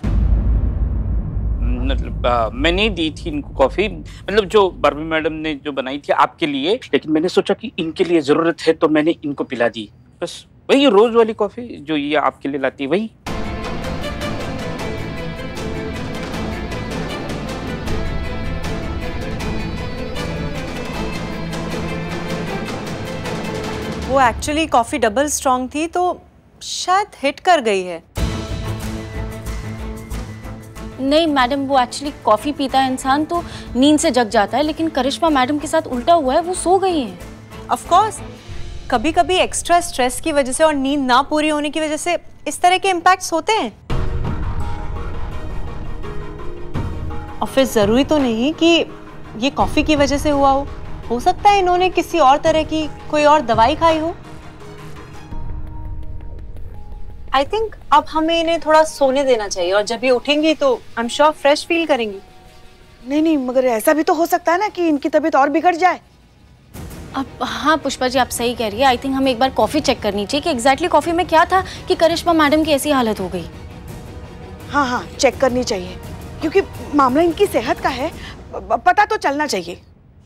मतलब मैंने दी थी इनको कॉफी, मतलब जो बर्बी मैडम ने जो बनाई थी आपके लिए, लेकिन मैंने सोचा कि इनके लिए जरूरत है तो मैंने इनको पिला दी। बस वही रोज वाली कॉफी जो ये आपके लिए लाती है, वही। वो एक्चुअली कॉफी डबल स्ट्रॉन्ग थी तो शायद हिट कर गई है। नहीं मैडम, वो एक्चुअली कॉफी पीता है इंसान तो नींद से जग जाता है, लेकिन करिश्मा मैडम के साथ उल्टा हुआ है, वो सो गई हैं। ऑफ कोर्स, कभी कभी एक्स्ट्रा स्ट्रेस की वजह से और नींद ना पूरी होने की वजह से इस तरह के इम्पैक्ट्स होते हैं। और फिर जरूरी तो नहीं कि ये कॉफी की वजह से हुआ हो सकता है इन्होंने किसी और तरह की कोई और दवाई खाई हो। आई थिंक अब हमें इन्हें थोड़ा सोने देना चाहिए और जब ये उठेंगी तो I am sure fresh feel करेंगी। नहीं, मगर ऐसा भी तो हो सकता है ना कि इनकी तबीयत और बिगड़ जाए। अब हाँ पुष्पा जी, आप सही कह रही है। आई थिंक हमें एक बार कॉफी चेक करनी चाहिए कि एग्जैक्टली कॉफी में क्या था कि करिश्मा मैडम की ऐसी हालत हो गई। हाँ, चेक करनी चाहिए क्योंकि मामला इनकी सेहत का है, पता तो चलना चाहिए।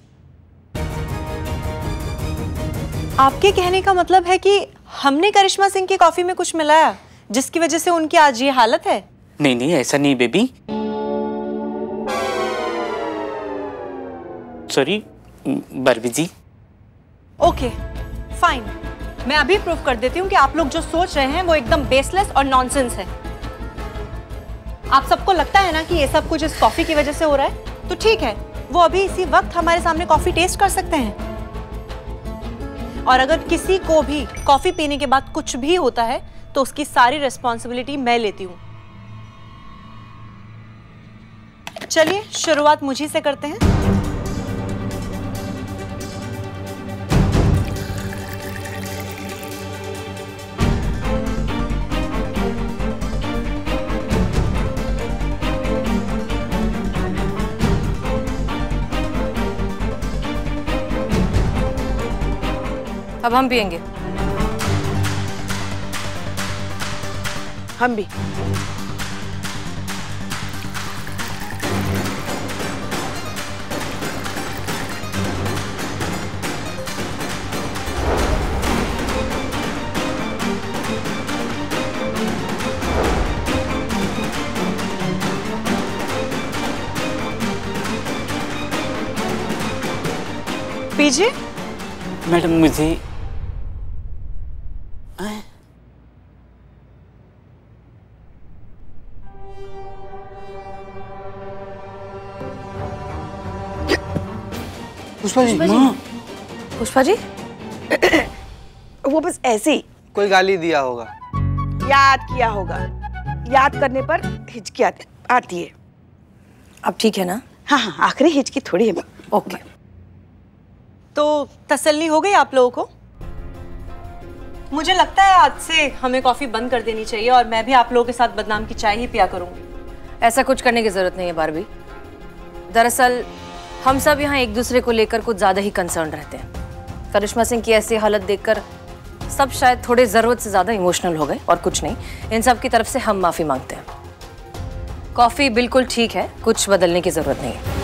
आपके कहने का मतलब है कि हमने करिश्मा सिंह की कॉफी में कुछ मिलाया जिसकी वजह से उनकी आज ये हालत है? नहीं, ऐसा नहीं baby. Sorry Barbie ji. Okay fine, मैं अभी प्रूफ कर देती हूँ कि आप लोग जो सोच रहे हैं वो एकदम बेसलेस और नॉनसेंस है। आप सबको लगता है ना कि ये सब कुछ इस कॉफी की वजह से हो रहा है, तो ठीक है, वो अभी इसी वक्त हमारे सामने कॉफी टेस्ट कर सकते हैं। और अगर किसी को भी कॉफी पीने के बाद कुछ भी होता है तो उसकी सारी रिस्पॉन्सिबिलिटी मैं लेती हूँ। चलिए शुरुआत मुझी से करते हैं। अब हम पिएंगे। हम भी। पीजिए। मैडम मुझे पुष्पा जी। पुष्पा जी वो बस ऐसे ही कोई गाली दिया होगा, याद किया होगा। याद करने पर हिचकी आती है। अब ठीक है ना? हाँ हाँ, आखिरी हिचकी थोड़ी है। ओके। तो तसल्ली हो गई आप लोगों को? मुझे लगता है आज से हमें कॉफी बंद कर देनी चाहिए और मैं भी आप लोगों के साथ बदनाम की चाय ही पिया करूंगी। ऐसा कुछ करने की जरूरत नहीं है बारबी। दरअसल हम सब यहाँ एक दूसरे को लेकर कुछ ज्यादा ही कंसर्न रहते हैं। करिश्मा सिंह की ऐसी हालत देखकर सब शायद थोड़े जरूरत से ज्यादा इमोशनल हो गए और कुछ नहीं। इन सब की तरफ से हम माफी मांगते हैं। कॉफी बिल्कुल ठीक है, कुछ बदलने की जरूरत नहीं है।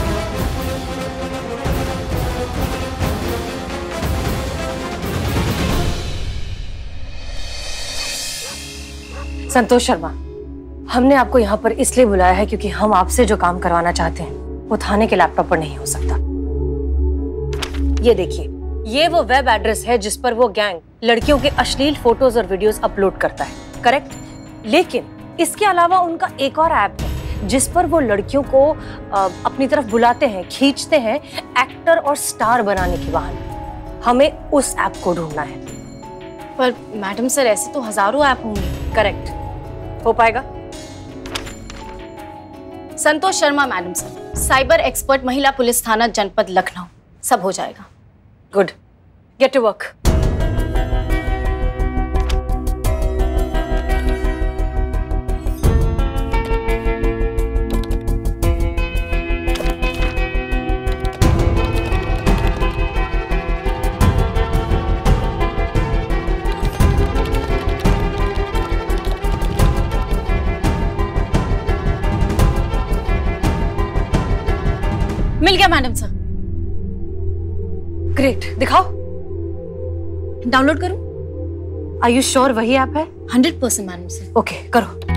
संतोष शर्मा, हमने आपको यहाँ पर इसलिए बुलाया है क्योंकि हम आपसे जो काम करवाना चाहते हैं वो थाने के लैपटॉप पर नहीं हो सकता। ये देखिए, ये वो वेब एड्रेस है जिस पर वो गैंग लड़कियों के अश्लील फोटोज और वीडियोस अपलोड करता है, करेक्ट? लेकिन इसके अलावा उनका एक और ऐप है जिस पर वो लड़कियों को अपनी तरफ बुलाते हैं, खींचते हैं एक्टर और स्टार बनाने के बहाने। हमें उस ऐप को ढूंढना है। पर मैडम सर, ऐसे तो हजारों ऐप होंगे। करेक्ट, हो पाएगा? Santosh Sharma madam sir, cyber expert, महिला पुलिस थाना जनपद लखनऊ। सब हो जाएगा। Good, get to work. मिल गया मैडम सर। ग्रेट, दिखाओ। डाउनलोड करूं? आर यू श्योर वही ऐप है? 100% मैडम सर। ओके, करो।